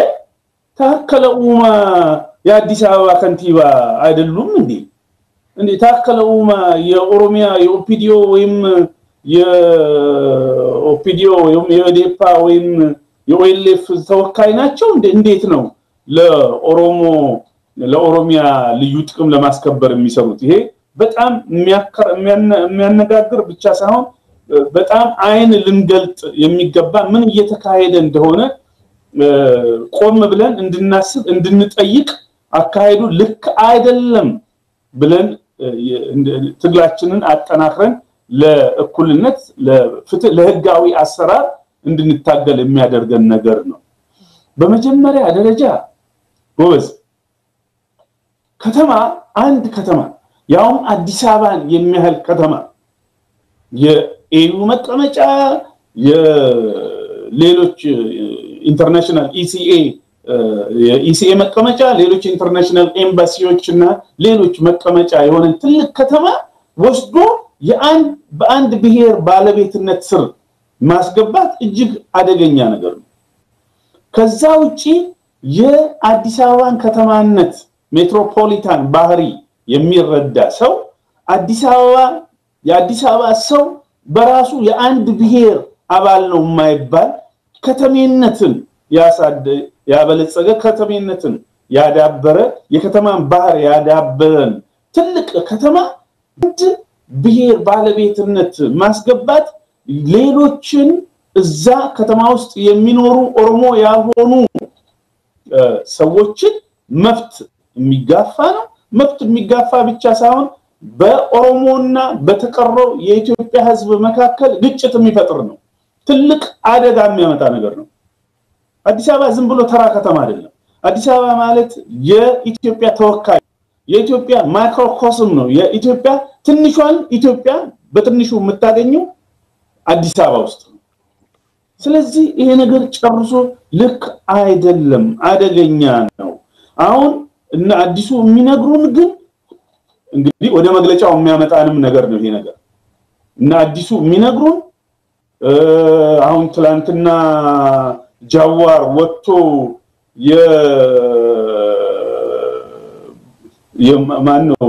ታከለ ኡማ የአዲስ አበባ ከንቲባ አይደሉም እንዴ እንዴ ታከለ ኡማ የኦሮሚያ የኦፒዲዮ ወይም የኦፒዲዮ ወይም የኦዲፓ ወይም የኦኤልኤፍ ተወካይ ናቸው እንዴት ነው ለኦሮሞ ለኦሮሚያ ልዩ ጥቅም ለማስከበር የሚሰሩት ይሄ በጣም የሚያከር የሚያነጋግር ብቻ ሳይሆን በጣም አይን ልንገልጥ የሚገባ ምን እየተካሄደ እንደሆነ ቆም ብለን እንድናስብ እንድንጠይቅ አካሄዱ ልክ አይደለም ብለን ትግላችንን አጠናክረን ለእኩልነት ለፍትህ ለህጋዊ አሰራር እንድንታገል የሚያደርገን ነገር ነው በመጀመሪያ ደረጃ ጎበዝ ከተማ አንድ ከተማ ያውም አዲስ አበባን የሚያህል ከተማ የኤዩ መቀመጫ የሌሎች ኢንተርናሽናል ኢሲኤ የኢሲኤ መቀመጫ ሌሎች ኢንተርናሽናል ኤምባሲዎችና ሌሎች መቀመጫ የሆነ ትልቅ ከተማ ወስዶ የአንድ በአንድ ብሔር ባለቤትነት ስር ማስገባት እጅግ አደገኛ ነገር ነው ከዛ ውጪ የአዲስ አበባን ከተማነት ሜትሮፖሊታን ባህሪ የሚረዳ ሰው አዲስ አበባ የአዲስ አበባ ሰው በራሱ የአንድ ብሔር አባል ነው የማይባል ከተሜነትን ያሳደ ያበለጸገ ከተሜነትን ያዳበረ የከተማን ባህር ያዳበረን ትልቅ ከተማ ብሔር ባለቤትነት ማስገባት ሌሎችን እዛ ከተማ ውስጥ የሚኖሩ ኦሮሞ ያልሆኑ ሰዎችን መፍት የሚጋፋ ነው መፍት የሚጋፋ ብቻ ሳይሆን በኦሮሞና በተቀረው የኢትዮጵያ ህዝብ መካከል ግጭት የሚፈጥር ነው ትልቅ አደጋ የሚያመጣ ነገር ነው አዲስ አበባ ዝም ብሎ ተራ ከተማ አይደለም አዲስ አበባ ማለት የኢትዮጵያ ተወካይ የኢትዮጵያ ማይክሮኮስም ነው የኢትዮጵያ ትንሿን ኢትዮጵያ በትንሹ የምታገኘው አዲስ አበባ ውስጥ ነው ስለዚህ ይሄ ነገር ጨርሶ ልክ አይደለም አደገኛ ነው አሁን እና አዲሱ የሚነግሩን ግን እንግዲህ ወደ መግለጫው የሚያመጣንም ነገር ነው ይሄ ነገር እና አዲሱ የሚነግሩን አሁን ትላንትና ጃዋር ወጥቶ የ የማነው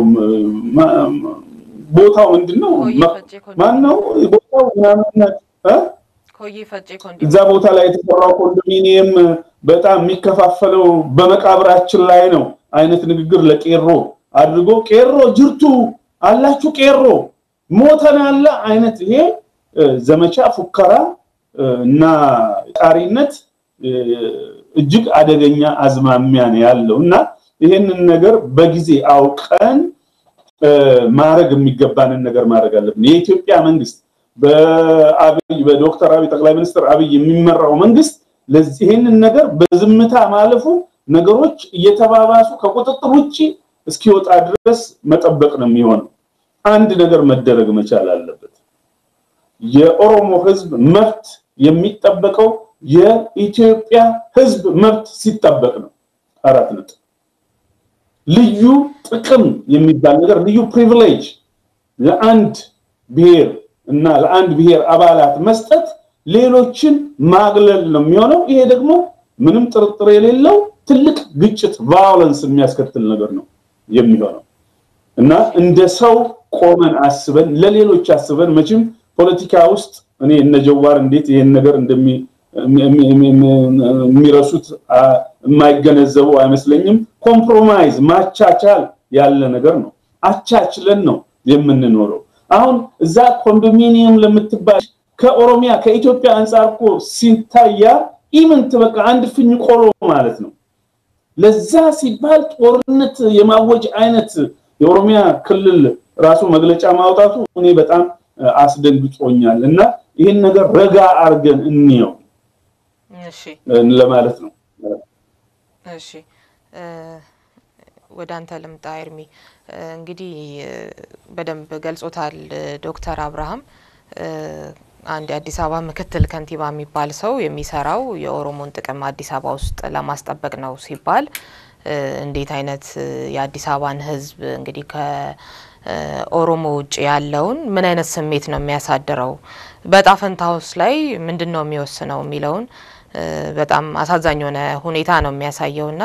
ቦታው ምንድነው ማነው ቦታው ምናምን እ ኮይ ፈጬ ኮንዶሚኒየም እዛ ቦታ ላይ የተሰራው ኮንዶሚኒየም በጣም የሚከፋፈለው በመቃብራችን ላይ ነው አይነት ንግግር ለቄሮ አድርጎ ቄሮ ጅርቱ አላችሁ ቄሮ ሞተናል አይነት ይሄ ዘመቻ ፉከራ እና ጣሪነት እጅግ አደገኛ አዝማሚያ ነው ያለውና ይሄንን ነገር በጊዜ አውቀን ማረግ የሚገባንን ነገር ማረግ አለብን የኢትዮጵያ መንግስት በአብይ በዶክተር አብይ ጠቅላይ ሚኒስትር አብይ የሚመራው መንግስት ለዚህ ይሄንን ነገር በዝምታ ማለፉ ነገሮች እየተባባሱ ከቁጥጥር ውጪ እስኪወጣ ድረስ መጠበቅ ነው የሚሆነው አንድ ነገር መደረግ መቻል አለበት የኦሮሞ ህዝብ መብት የሚጠበቀው የኢትዮጵያ ህዝብ መብት ሲጠበቅ ነው አራት ነጥብ ልዩ ጥቅም የሚባል ነገር ልዩ ፕሪቪሌጅ ለአንድ ብሔር እና ለአንድ ብሔር አባላት መስጠት ሌሎችን ማግለል ነው የሚሆነው ይሄ ደግሞ ምንም ጥርጥር የሌለው ትልቅ ግጭት ቫዮለንስ የሚያስከትል ነገር ነው የሚሆነው እና እንደ ሰው ቆመን አስበን ለሌሎች አስበን መቼም ፖለቲካ ውስጥ እኔ እነ ጀዋር እንዴት ይሄን ነገር እንደሚ የሚረሱት የማይገነዘቡ አይመስለኝም ኮምፕሮማይዝ ማቻቻል ያለ ነገር ነው አቻችለን ነው የምንኖረው አሁን እዛ ኮንዶሚኒየም ለምትባል ከኦሮሚያ ከኢትዮጵያ አንፃርኮ ሲታያ ኢምንት በቃ አንድ ፍኝ ቆሎ ማለት ነው ለዛ ሲባል ጦርነት የማወጅ አይነት የኦሮሚያ ክልል ራሱ መግለጫ ማውጣቱ እኔ በጣም አስደንግጦኛል እና ይሄን ነገር ረጋ አርገን እንየው እሺ ለማለት ነው እሺ ወደ አንተ ልምጣ ኤርሚ እንግዲህ በደንብ ገልጾታል ዶክተር አብርሃም አንድ አዲስ አበባ ምክትል ከንቲባ የሚባል ሰው የሚሰራው የኦሮሞን ጥቅም አዲስ አበባ ውስጥ ለማስጠበቅ ነው ሲባል እንዴት አይነት የአዲስ አበባን ህዝብ እንግዲህ ከኦሮሞ ውጭ ያለውን ምን አይነት ስሜት ነው የሚያሳድረው በጣፈንታውስ ላይ ምንድነው የሚወስነው የሚለውን በጣም አሳዛኝ ሆነ ሁኔታ ነው የሚያሳየውና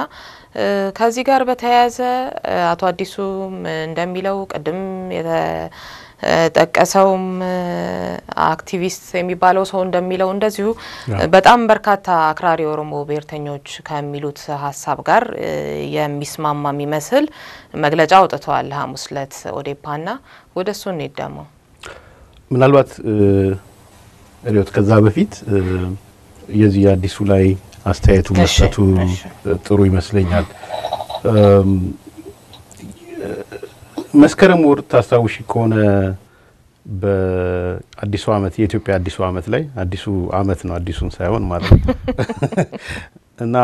ከዚህ ጋር በተያያዘ አቶ አዲሱ እንደሚለው ቀደም ጠቀሰውም አክቲቪስት የሚባለው ሰው እንደሚለው እንደዚሁ በጣም በርካታ አክራሪ ኦሮሞ ብሔርተኞች ከሚሉት ሐሳብ ጋር የሚስማማ የሚመስል መግለጫ አውጥተዋል ሐሙስ ዕለት ኦዴፓና ወደሱ እንይደሞ ምናልባት ሪዮት ከዛ በፊት የዚህ አዲሱ ላይ አስተያየቱ መስጠቱ ጥሩ ይመስለኛል መስከረም ወር ታስታውሺ ከሆነ በአዲሱ አመት የኢትዮጵያ አዲሱ አመት ላይ አዲሱ አመት ነው አዲሱን ሳይሆን ማለት እና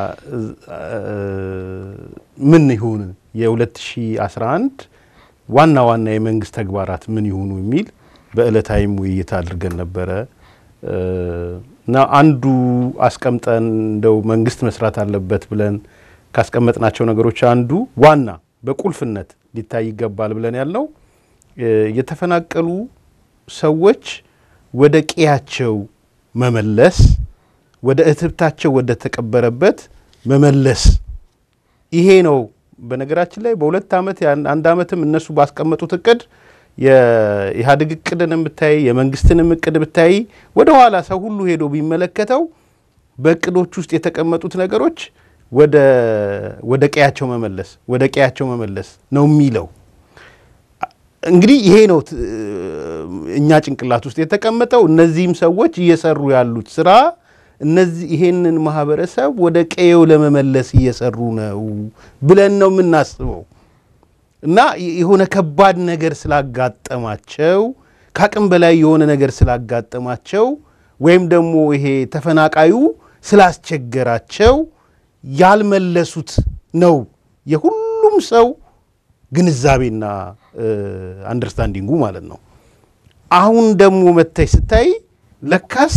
ምን ይሁን የ2011 ዋና ዋና የመንግስት ተግባራት ምን ይሁኑ የሚል በእለታይም ውይይት አድርገን ነበር እና አንዱ አስቀምጠን እንደው መንግስት መስራት አለበት ብለን ካስቀመጥናቸው ነገሮች አንዱ ዋና በቁልፍነት ሊታይ ይገባል ብለን ያለው የተፈናቀሉ ሰዎች ወደ ቂያቸው መመለስ ወደ እትብታቸው ወደ ተቀበረበት መመለስ ይሄ ነው በነገራችን ላይ በሁለት አመት አንድ አመትም እነሱ ባስቀመጡት እቅድ የኢህአዴግ እቅድንም ብታይ የመንግስትንም እቅድ ብታይ ወደ ኋላ ሰው ሁሉ ሄዶ ቢመለከተው በእቅዶች ውስጥ የተቀመጡት ነገሮች ወደ ወደ ቂያቸው መመለስ ወደ ቂያቸው መመለስ ነው የሚለው እንግዲህ ይሄ ነው እኛ ጭንቅላት ውስጥ የተቀመጠው እነዚህም ሰዎች እየሰሩ ያሉት ስራ እነዚህ ይሄንን ማህበረሰብ ወደ ቂያው ለመመለስ እየሰሩ ነው ብለን ነው የምናስበው እና የሆነ ከባድ ነገር ስላጋጠማቸው ካቅም በላይ የሆነ ነገር ስላጋጠማቸው ወይም ደግሞ ይሄ ተፈናቃዩ ስላስቸገራቸው ያልመለሱት ነው የሁሉም ሰው ግንዛቤና አንደርስታንዲንጉ ማለት ነው አሁን ደግሞ መተይ ስታይ ለካስ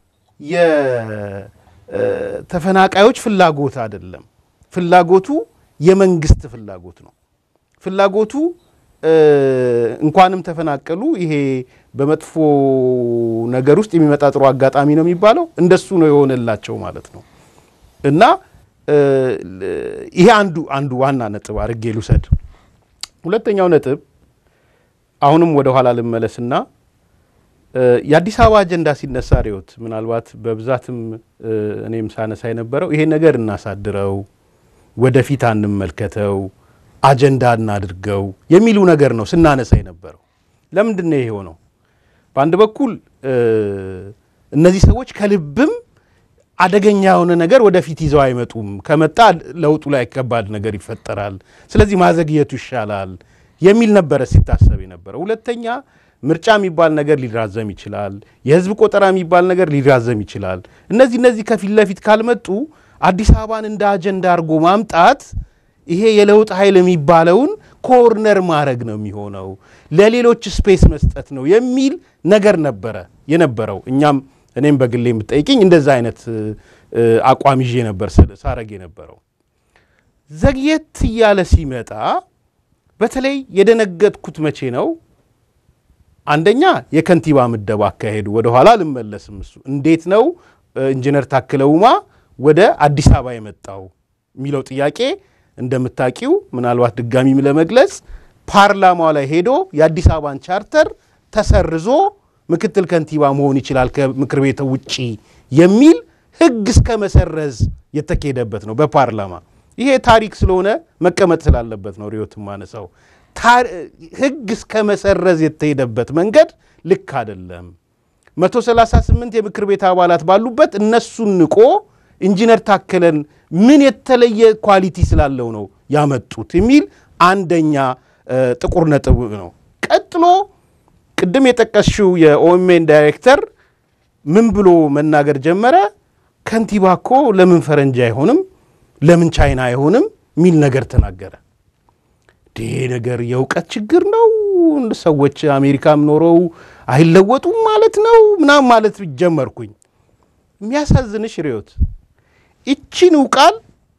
የተፈናቃዮች ፍላጎት አይደለም ፍላጎቱ የመንግስት ፍላጎት ነው ፍላጎቱ እንኳንም ተፈናቀሉ ይሄ በመጥፎ ነገር ውስጥ የሚመጣ ጥሩ አጋጣሚ ነው የሚባለው እንደሱ ነው የሆነላቸው ማለት ነው እና ይሄ አንዱ አንዱ ዋና ነጥብ አርጌ ልውሰድ ሁለተኛው ነጥብ አሁንም ወደ ኋላ ልመለስና የአዲስ አበባ አጀንዳ ሲነሳ ሪዮት ምናልባት በብዛትም እኔም ሳነሳ የነበረው ይሄ ነገር እናሳድረው ወደፊት አንመልከተው አጀንዳ እናድርገው የሚሉ ነገር ነው ስናነሳ የነበረው ለምንድን ነው ይሄ ሆነው በአንድ በኩል እነዚህ ሰዎች ከልብም አደገኛ የሆነ ነገር ወደፊት ይዘው አይመጡም ከመጣ ለውጡ ላይ ከባድ ነገር ይፈጠራል ስለዚህ ማዘግየቱ ይሻላል የሚል ነበር ሲታሰብ የነበረው ሁለተኛ ምርጫ የሚባል ነገር ሊራዘም ይችላል የህዝብ ቆጠራ የሚባል ነገር ሊራዘም ይችላል እነዚህ እነዚህ ከፊት ለፊት ካልመጡ አዲስ አበባን እንደ አጀንዳ አርጎ ማምጣት ይሄ የለውጥ ኃይል የሚባለውን ኮርነር ማድረግ ነው የሚሆነው ለሌሎች ስፔስ መስጠት ነው የሚል ነገር ነበረ የነበረው እኛም እኔም በግሌ የምጠይቅኝ እንደዛ አይነት አቋም ይዤ ነበር ሳረግ የነበረው ዘግየት ያለ ሲመጣ በተለይ የደነገጥኩት መቼ ነው አንደኛ የከንቲባ ምደባ አካሄዱ ወደ ኋላ ልመለስም እሱ እንዴት ነው ኢንጂነር ታከለውማ ወደ አዲስ አበባ የመጣው ሚለው ጥያቄ እንደምታቂው ምናልባት ድጋሚም ለመግለጽ ፓርላማው ላይ ሄዶ የአዲስ አበባን ቻርተር ተሰርዞ ምክትል ከንቲባ መሆን ይችላል ከምክር ቤት ውጪ የሚል ህግ እስከ መሰረዝ የተከሄደበት ነው በፓርላማ ይሄ ታሪክ ስለሆነ መቀመጥ ስላለበት ነው ሪዮት ማነሳው ህግ እስከ መሰረዝ የተሄደበት መንገድ ልክ አይደለም መቶ ሰላሳ ስምንት የምክር ቤት አባላት ባሉበት እነሱን ንቆ ኢንጂነር ታከለን ምን የተለየ ኳሊቲ ስላለው ነው ያመጡት የሚል አንደኛ ጥቁር ነጥብ ነው ቀጥሎ ቅድም የጠቀስሽው የኦኤምኤን ዳይሬክተር ምን ብሎ መናገር ጀመረ ከንቲባኮ ለምን ፈረንጅ አይሆንም ለምን ቻይና አይሆንም ሚል ነገር ተናገረ ዴ ነገር የውቀት ችግር ነው ሰዎች አሜሪካም ኖረው አይለወጡም ማለት ነው ምናም ማለት ጀመርኩኝ የሚያሳዝንሽ ሪዮት እቺን ውቃል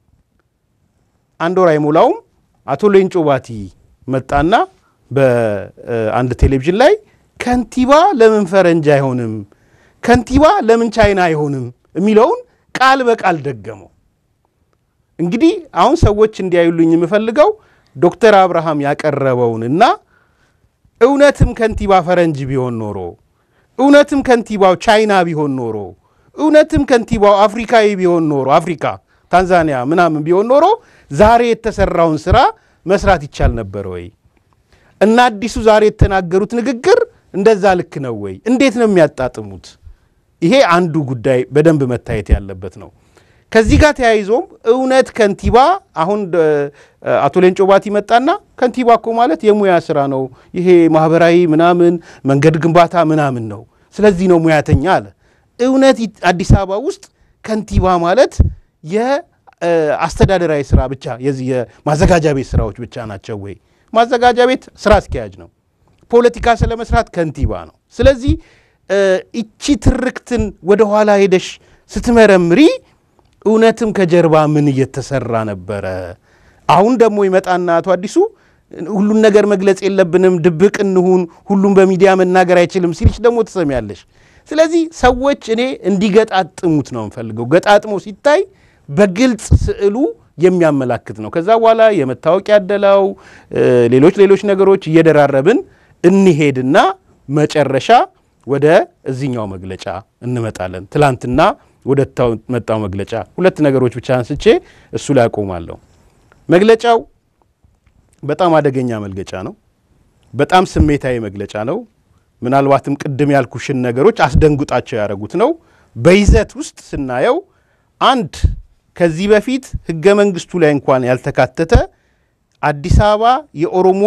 አንዶር አይሞላውም አቶ ሌንጮ ባቲ መጣና በአንድ ቴሌቪዥን ላይ ከንቲባ ለምን ፈረንጅ አይሆንም ከንቲባ ለምን ቻይና አይሆንም የሚለውን ቃል በቃል ደገመው እንግዲህ አሁን ሰዎች እንዲያዩልኝ የምፈልገው ዶክተር አብርሃም ያቀረበውንና እውነትም ከንቲባ ፈረንጅ ቢሆን ኖሮ እውነትም ከንቲባው ቻይና ቢሆን ኖሮ እውነትም ከንቲባው አፍሪካዊ ቢሆን ኖሮ አፍሪካ ታንዛኒያ ምናምን ቢሆን ኖሮ ዛሬ የተሰራውን ስራ መስራት ይቻል ነበር ወይ እና አዲሱ ዛሬ የተናገሩት ንግግር እንደዛ ልክ ነው ወይ እንዴት ነው የሚያጣጥሙት ይሄ አንዱ ጉዳይ በደንብ መታየት ያለበት ነው ከዚህ ጋር ተያይዞም እውነት ከንቲባ አሁን አቶ ሌንጮ ባቲ መጣና ከንቲባ እኮ ማለት የሙያ ስራ ነው ይሄ ማህበራዊ ምናምን መንገድ ግንባታ ምናምን ነው ስለዚህ ነው ሙያተኛ አለ እውነት አዲስ አበባ ውስጥ ከንቲባ ማለት የአስተዳደራዊ ስራ ብቻ የዚህ የማዘጋጃ ቤት ስራዎች ብቻ ናቸው ወይ ማዘጋጃ ቤት ስራ አስኪያጅ ነው ፖለቲካ ስለመስራት ከንቲባ ነው ስለዚህ እቺ ትርክትን ወደ ኋላ ሄደሽ ስትመረምሪ እውነትም ከጀርባ ምን እየተሰራ ነበር አሁን ደግሞ ይመጣና አቶ አዲሱ ሁሉን ነገር መግለጽ የለብንም ድብቅ እንሁን ሁሉም በሚዲያ መናገር አይችልም ሲልሽ ደግሞ ተሰሚያለሽ ስለዚህ ሰዎች እኔ እንዲገጣጥሙት ነው እንፈልገው ገጣጥሞ ሲታይ በግልጽ ስዕሉ የሚያመላክት ነው ከዛ በኋላ የመታወቂያ ያደላው ሌሎች ሌሎች ነገሮች እየደራረብን እንሄድና መጨረሻ ወደ እዚህኛው መግለጫ እንመጣለን ትላንትና ወደ መጣው መግለጫ ሁለት ነገሮች ብቻ አንስቼ እሱ ላይ አቆማለሁ መግለጫው በጣም አደገኛ መግለጫ ነው በጣም ስሜታዊ መግለጫ ነው ምናልባትም ቅድም ያልኩሽን ነገሮች አስደንጉጣቸው ያረጉት ነው በይዘት ውስጥ ስናየው አንድ ከዚህ በፊት ህገ መንግስቱ ላይ እንኳን ያልተካተተ አዲስ አበባ የኦሮሞ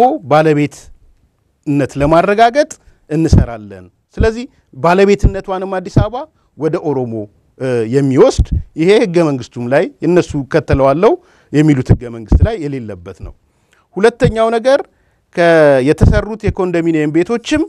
ባለቤትነት ለማረጋገጥ እንሰራለን ስለዚህ ባለቤትነቷንም አዲስ አበባ ወደ ኦሮሞ የሚወስድ ይሄ ህገ መንግስቱም ላይ እነሱ ከተለዋለው የሚሉት ህገ መንግስት ላይ የሌለበት ነው ሁለተኛው ነገር የተሰሩት የኮንዶሚኒየም ቤቶችም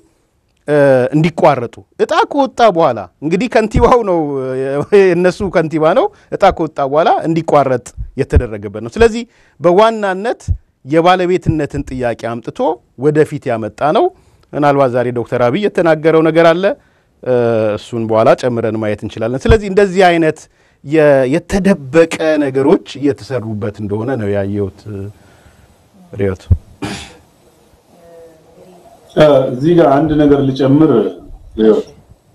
እንዲቋረጡ እጣ ከወጣ በኋላ እንግዲህ ከንቲባው ነው እነሱ ከንቲባ ነው እጣ ከወጣ በኋላ እንዲቋረጥ የተደረገበት ነው ስለዚህ በዋናነት የባለቤትነትን ጥያቄ አምጥቶ ወደፊት ያመጣ ነው ምናልባት ዛሬ ዶክተር አብይ የተናገረው ነገር አለ እሱን በኋላ ጨምረን ማየት እንችላለን ስለዚህ እንደዚህ አይነት የተደበቀ ነገሮች እየተሰሩበት እንደሆነ ነው ያየሁት ሪዮት እዚህ ጋር አንድ ነገር ልጨምር ሪዮት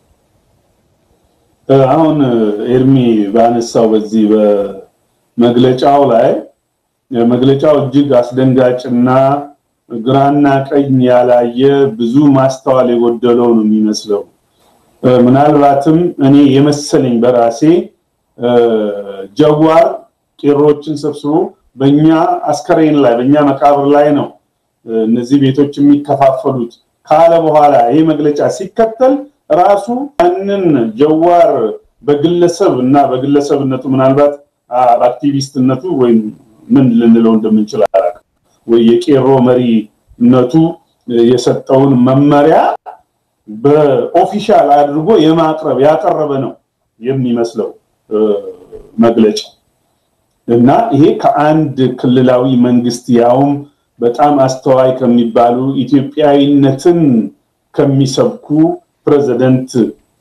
አሁን ኤርሚ ባነሳው በዚህ በመግለጫው ላይ መግለጫው እጅግ አስደንጋጭና ግራና ቀኝ ያላየ ብዙ ማስተዋል የጎደለው ነው የሚመስለው ምናልባትም እኔ የመሰለኝ በራሴ ጀዋር ቄሮችን ሰብስቦ በእኛ አስከሬን ላይ በእኛ መቃብር ላይ ነው እነዚህ ቤቶች የሚከፋፈሉት ካለ በኋላ ይሄ መግለጫ ሲከተል ራሱ አንን ጀዋር በግለሰብ እና በግለሰብነቱ ምናልባት አክቲቪስትነቱ ወይ ምን ልንለው እንደምንችል አላውቅ ወይ የቄሮ መሪነቱ የሰጠውን መመሪያ በኦፊሻል አድርጎ የማቅረብ ያቀረበ ነው የሚመስለው መግለጫ እና ይሄ ከአንድ ክልላዊ መንግስት ያውም በጣም አስተዋይ ከሚባሉ ኢትዮጵያዊነትን ከሚሰብኩ ፕሬዝዳንት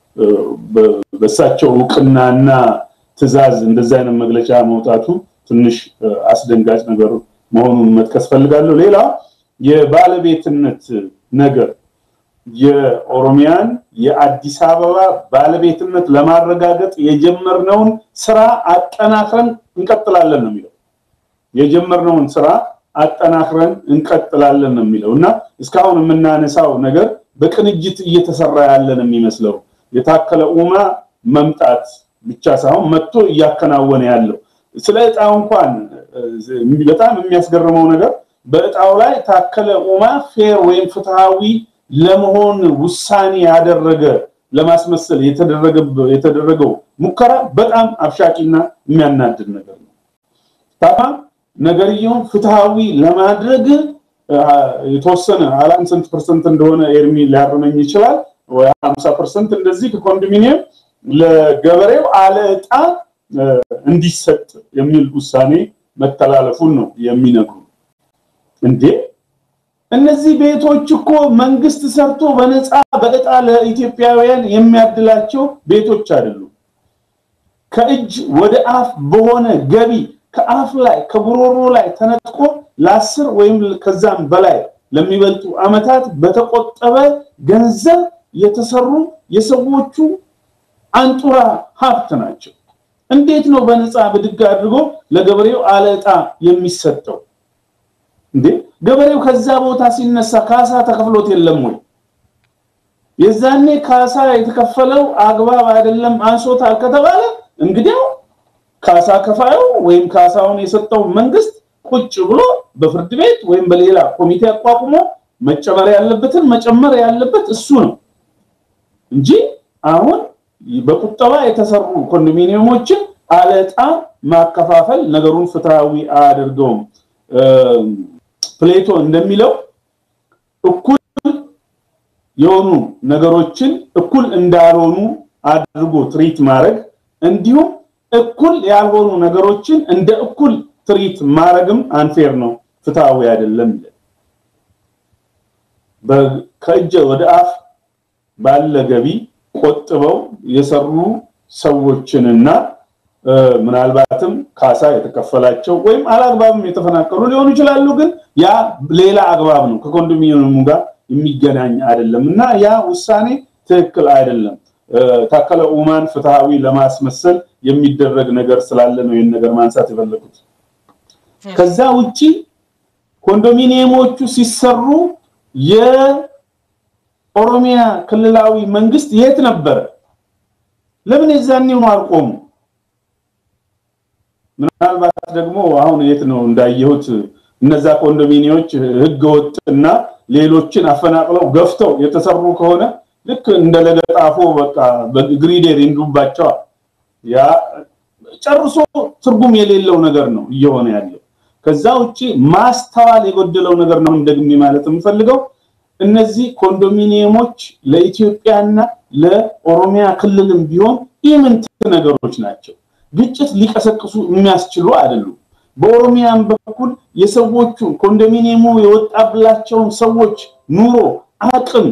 በሳቸው ዕውቅናና ትዛዝ እንደዛ አይነት መግለጫ መውጣቱ ትንሽ አስደንጋጭ ነገር መሆኑን መጥቀስ ፈልጋለሁ ሌላ የባለቤትነት ነገር የኦሮሚያን የአዲስ አበባ ባለቤትነት ለማረጋገጥ የጀመርነውን ስራ አጠናክረን እንቀጥላለን ነው የሚለው የጀመርነውን ስራ አጠናክረን እንቀጥላለን ነው የሚለውና እስካሁን የምናነሳው ነገር በቅንጅት እየተሰራ ያለ ነው የሚመስለው የታከለ ኡማ መምጣት ብቻ ሳይሆን መጥቶ እያከናወነ ያለው ስለ እጣው እንኳን በጣም የሚያስገርመው ነገር በእጣው ላይ ታከለ ኡማ ፌር ወይም ፍትሃዊ ለመሆን ውሳኔ ያደረገ ለማስመሰል የተደረገው የተደረገው ሙከራ በጣም አፍሻቂና የሚያናድድ ነገር ነው ታታ ነገርየው ፍትሃዊ ለማድረግ የተወሰነ አላን ስንት ፐርሰንት እንደሆነ ኤርሚ ሊያርመኝ ይችላል ወይ ሃምሳ ፐርሰንት እንደዚህ ከኮንዶሚኒየም ለገበሬው አለጣ እንዲሰጥ የሚል ውሳኔ መተላለፉን ነው የሚነግሩ እንዴ እነዚህ ቤቶች እኮ መንግስት ሰርቶ በነፃ በእጣ ለኢትዮጵያውያን የሚያድላቸው ቤቶች አይደሉም ከእጅ ወደ አፍ በሆነ ገቢ ከአፍ ላይ ከጉሮሮ ላይ ተነጥቆ ለአስር ወይም ከዛም በላይ ለሚበልጡ አመታት በተቆጠበ ገንዘብ የተሰሩ የሰዎቹ አንጡራ ሀብት ናቸው እንዴት ነው በነፃ ብድግ አድርጎ ለገበሬው አለጣ የሚሰጠው እንዴ ገበሬው ከዛ ቦታ ሲነሳ ካሳ ተከፍሎት የለም ወይ የዛኔ ካሳ የተከፈለው አግባብ አይደለም አንሶታል ከተባለ እንግዲህ ካሳ ከፋዩ ወይም ካሳውን የሰጠው መንግስት ቁጭ ብሎ በፍርድ ቤት ወይም በሌላ ኮሚቴ አቋቁሞ መጨመር ያለበትን መጨመር ያለበት እሱ ነው እንጂ አሁን በቁጠባ የተሰሩ ኮንዶሚኒየሞችን አለጣ ማከፋፈል ነገሩን ፍትሃዊ አድርገውም ፕሌቶ እንደሚለው እኩል የሆኑ ነገሮችን እኩል እንዳልሆኑ አድርጎ ትሪት ማድረግ እንዲሁም እኩል ያልሆኑ ነገሮችን እንደ እኩል ትሪት ማድረግም አንፌር ነው ፍትሃዊ አይደለም በከጀ ወደ አፍ ባለ ገቢ ቆጥበው የሰሩ ሰዎችንና ምናልባትም ካሳ የተከፈላቸው ወይም አላግባብም የተፈናቀሉ ሊሆኑ ይችላሉ ግን ያ ሌላ አግባብ ነው ከኮንዶሚኒየሙ ጋር የሚገናኝ አይደለምና ያ ውሳኔ ትክክል አይደለም ታከለ ኡማን ፍትሃዊ ለማስመሰል የሚደረግ ነገር ስላለ ነው ይሄን ነገር ማንሳት ይፈልጉት ከዛ ውጪ ኮንዶሚኒየሞቹ ሲሰሩ የኦሮሚያ ክልላዊ መንግስት የት ነበር ለምን የዛኔው አልቆሙ ምናልባት ደግሞ አሁን የት ነው እንዳየሁት እነዛ ኮንዶሚኒየሞች ህገወጥና ሌሎችን አፈናቅለው ገፍተው የተሰሩ ከሆነ ልክ እንደለገጣፎ በቃ በግሪዴር እንዱባቸው ያ ጨርሶ ትርጉም የሌለው ነገር ነው እየሆነ ያለው ከዛ ውጪ ማስተዋል የጎደለው ነገር ነው እንደግም ማለት የምፈልገው እነዚህ ኮንዶሚኒየሞች ለኢትዮጵያና ለኦሮሚያ ክልልም ቢሆን ኢምንት ነገሮች ናቸው ግጭት ሊቀሰቅሱ የሚያስችሉ አይደሉም በኦሮሚያም በኩል የሰዎቹ ኮንዶሚኒየሙ የወጣብላቸው ሰዎች ኑሮ አቅም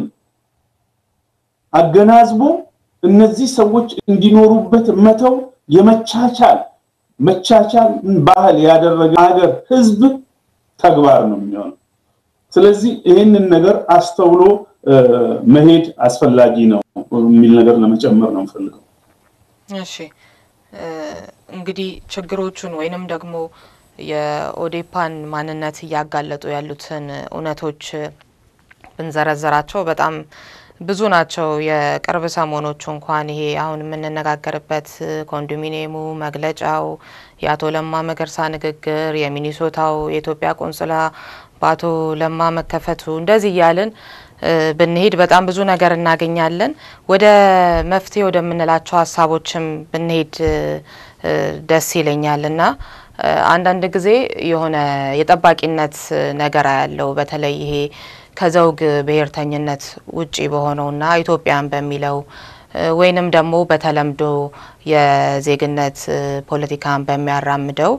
አገናዝቦ እነዚህ ሰዎች እንዲኖሩበት መተው የመቻቻል መቻቻል ባህል ያደረገ ሀገር ህዝብ ተግባር ነው የሚሆነው ስለዚህ ይሄንን ነገር አስተውሎ መሄድ አስፈላጊ ነው የሚል ነገር ለመጨመር ነው ፈልገው እሺ እንግዲህ ችግሮቹን ወይንም ደግሞ የኦዴፓን ማንነት ያጋለጡ ያሉትን ኡነቶች ብንዘረዘራቸው በጣም ብዙ ናቸው የቅርብ ሰሞኖቹ እንኳን ይሄ አሁን የምንነጋገርበት ኮንዶሚኒየሙ መግለጫው ያቶ ለማ መገርሳ ንግግር የሚኒሶታው የኢትዮጵያ ቆንስላ ባቶ ለማ መከፈቱ እንደዚህ ያለን ብንሄድ በጣም ብዙ ነገር እናገኛለን ወደ መፍትሄ ወደ ምንላቸው ሐሳቦችም ብንሄድ ደስ ይለኛልና አንዳንድ ጊዜ የሆነ የጠባቂነት ነገር ያለው በተለይ ይሄ ከዘውግ ብሔርተኝነት ውጪ በሆነውና ኢትዮጵያን በሚለው ወይንም ደግሞ በተለምዶ የዜግነት ፖለቲካን በሚያራምደው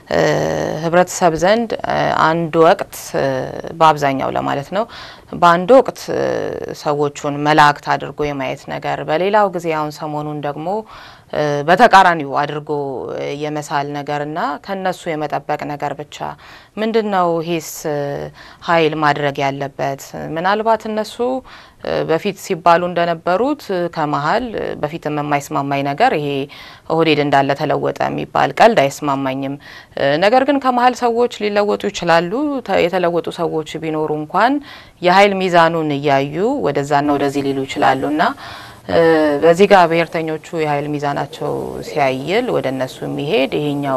ህብረተሰብ ዘንድ አንድ ወቅት በአብዛኛው ለማለት ነው በአንድ ወቅት ሰዎቹን መላእክት አድርጎ የማየት ነገር በሌላው ጊዜ አሁን ሰሞኑን ደግሞ በተቃራኒው አድርጎ የመሳል ነገርና ከነሱ የመጠበቅ ነገር ብቻ ምንድነው ሂስ ኃይል ማድረግ ያለበት ምናልባት እነሱ በፊት ሲባሉ እንደነበሩት ከመሃል በፊትም የማይስማማኝ ነገር ይሄ ኦህዴድ እንዳለ ተለወጠ የሚባል ቀልድ አይስማማኝም ነገር ግን ከመሃል ሰዎች ሊለወጡ ይችላሉ የተለወጡ ሰዎች ቢኖሩ እንኳን የኃይል ሚዛኑን ያያዩ ወደዛና ወደዚህ ሊሉ ይችላሉና በዚህ ጋር ብሔርተኞቹ የኃይል ሚዛናቸው ሲያይል ወደነሱ የሚሄድ ይሄኛው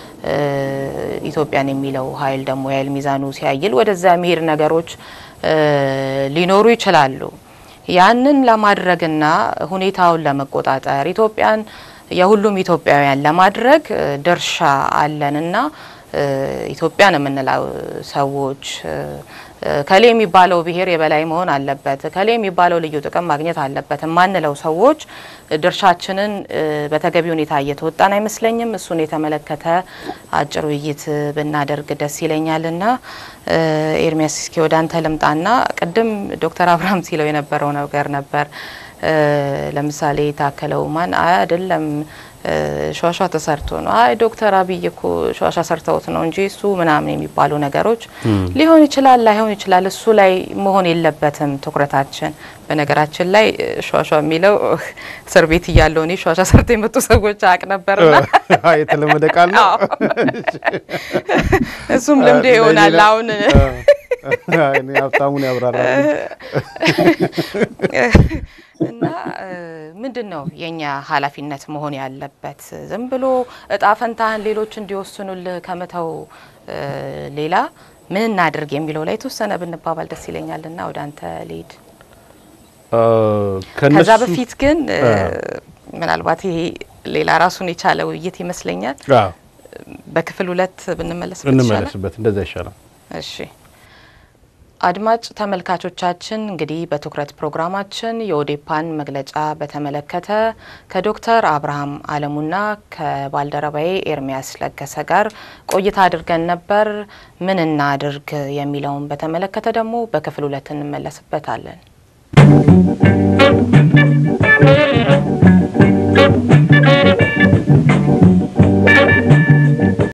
ኢትዮጵያን የሚለው ኃይል ደግሞ የኃይል ሚዛኑ ሲያይል ወደዛ የሚሄድ ነገሮች ሊኖሩ ይችላሉ ያንን ለማድረግና ሁኔታውን ለመቆጣጠር ኢትዮጵያን የሁሉም ኢትዮጵያውያን ለማድረግ ድርሻ አለንና ኢትዮጵያን የምንላው ሰዎች ከሌ የሚባለው ብሔር የበላይ መሆን አለበት ከሌ የሚባለው ልዩ ጥቅም ማግኘት አለበት ማንለው ሰዎች ድርሻችንን በተገቢ ሁኔታ እየተወጣን አይመስለኝም እሱን የተመለከተ አጭር ውይይት ብናደርግ ደስ ይለኛልና ኤርሚያስ እስኪ ወዳንተ ልምጣና ቅድም ዶክተር አብርሃም ሲለው የነበረው ነገር ነበር ለምሳሌ ታከለው ማን አይደለም ሸዋሻ ተሰርቶ ነው አይ ዶክተር አብይ እኮ ሸዋሻ ሰርተውት ነው እንጂ እሱ ምናምን የሚባሉ ነገሮች ሊሆን ይችላል ላይሆን ይችላል እሱ ላይ መሆን የለበትም ትኩረታችን በነገራችን ላይ ሸዋሻ የሚለው እስር ቤት ያለው ነው ሸዋሻ ሰርተ የመጡ ሰዎች አቅ ነበርና አይ የተለመደ ቃል ነው እሱም ልምድ ይሆናል አሁን አይ ነው ሀብታሙን ያብራራል እና ምንድነው የኛ ኃላፊነት መሆን ያለበት ዝም ብሎ እጣ ፈንታን ሌሎች እንዲወስኑልህ ከመተው ሌላ ምን እናድርግ የሚለው ላይ ተወሰነ ብንባባል ደስ ይለኛልና ወደ አንተ ሊድ ከዛ በፊት ግን ምናልባት ይሄ ሌላ ራሱን የቻለ ውይይት ይመስለኛል በክፍል ሁለት ብንመለስበት ይችላል እንመለስበት እንደዛ ይሻላል እሺ አድማጭ ተመልካቾቻችን እንግዲህ በትኩረት ፕሮግራማችን የኦዴፓን መግለጫ በተመለከተ ከዶክተር አብርሃም አለሙና ከባልደረባዬ ኤርሚያስ ለገሰ ጋር ቆይታ አድርገን ነበር ምን እናድርግ የሚለውን በተመለከተ ደግሞ በክፍል ሁለት እንመለስበታለን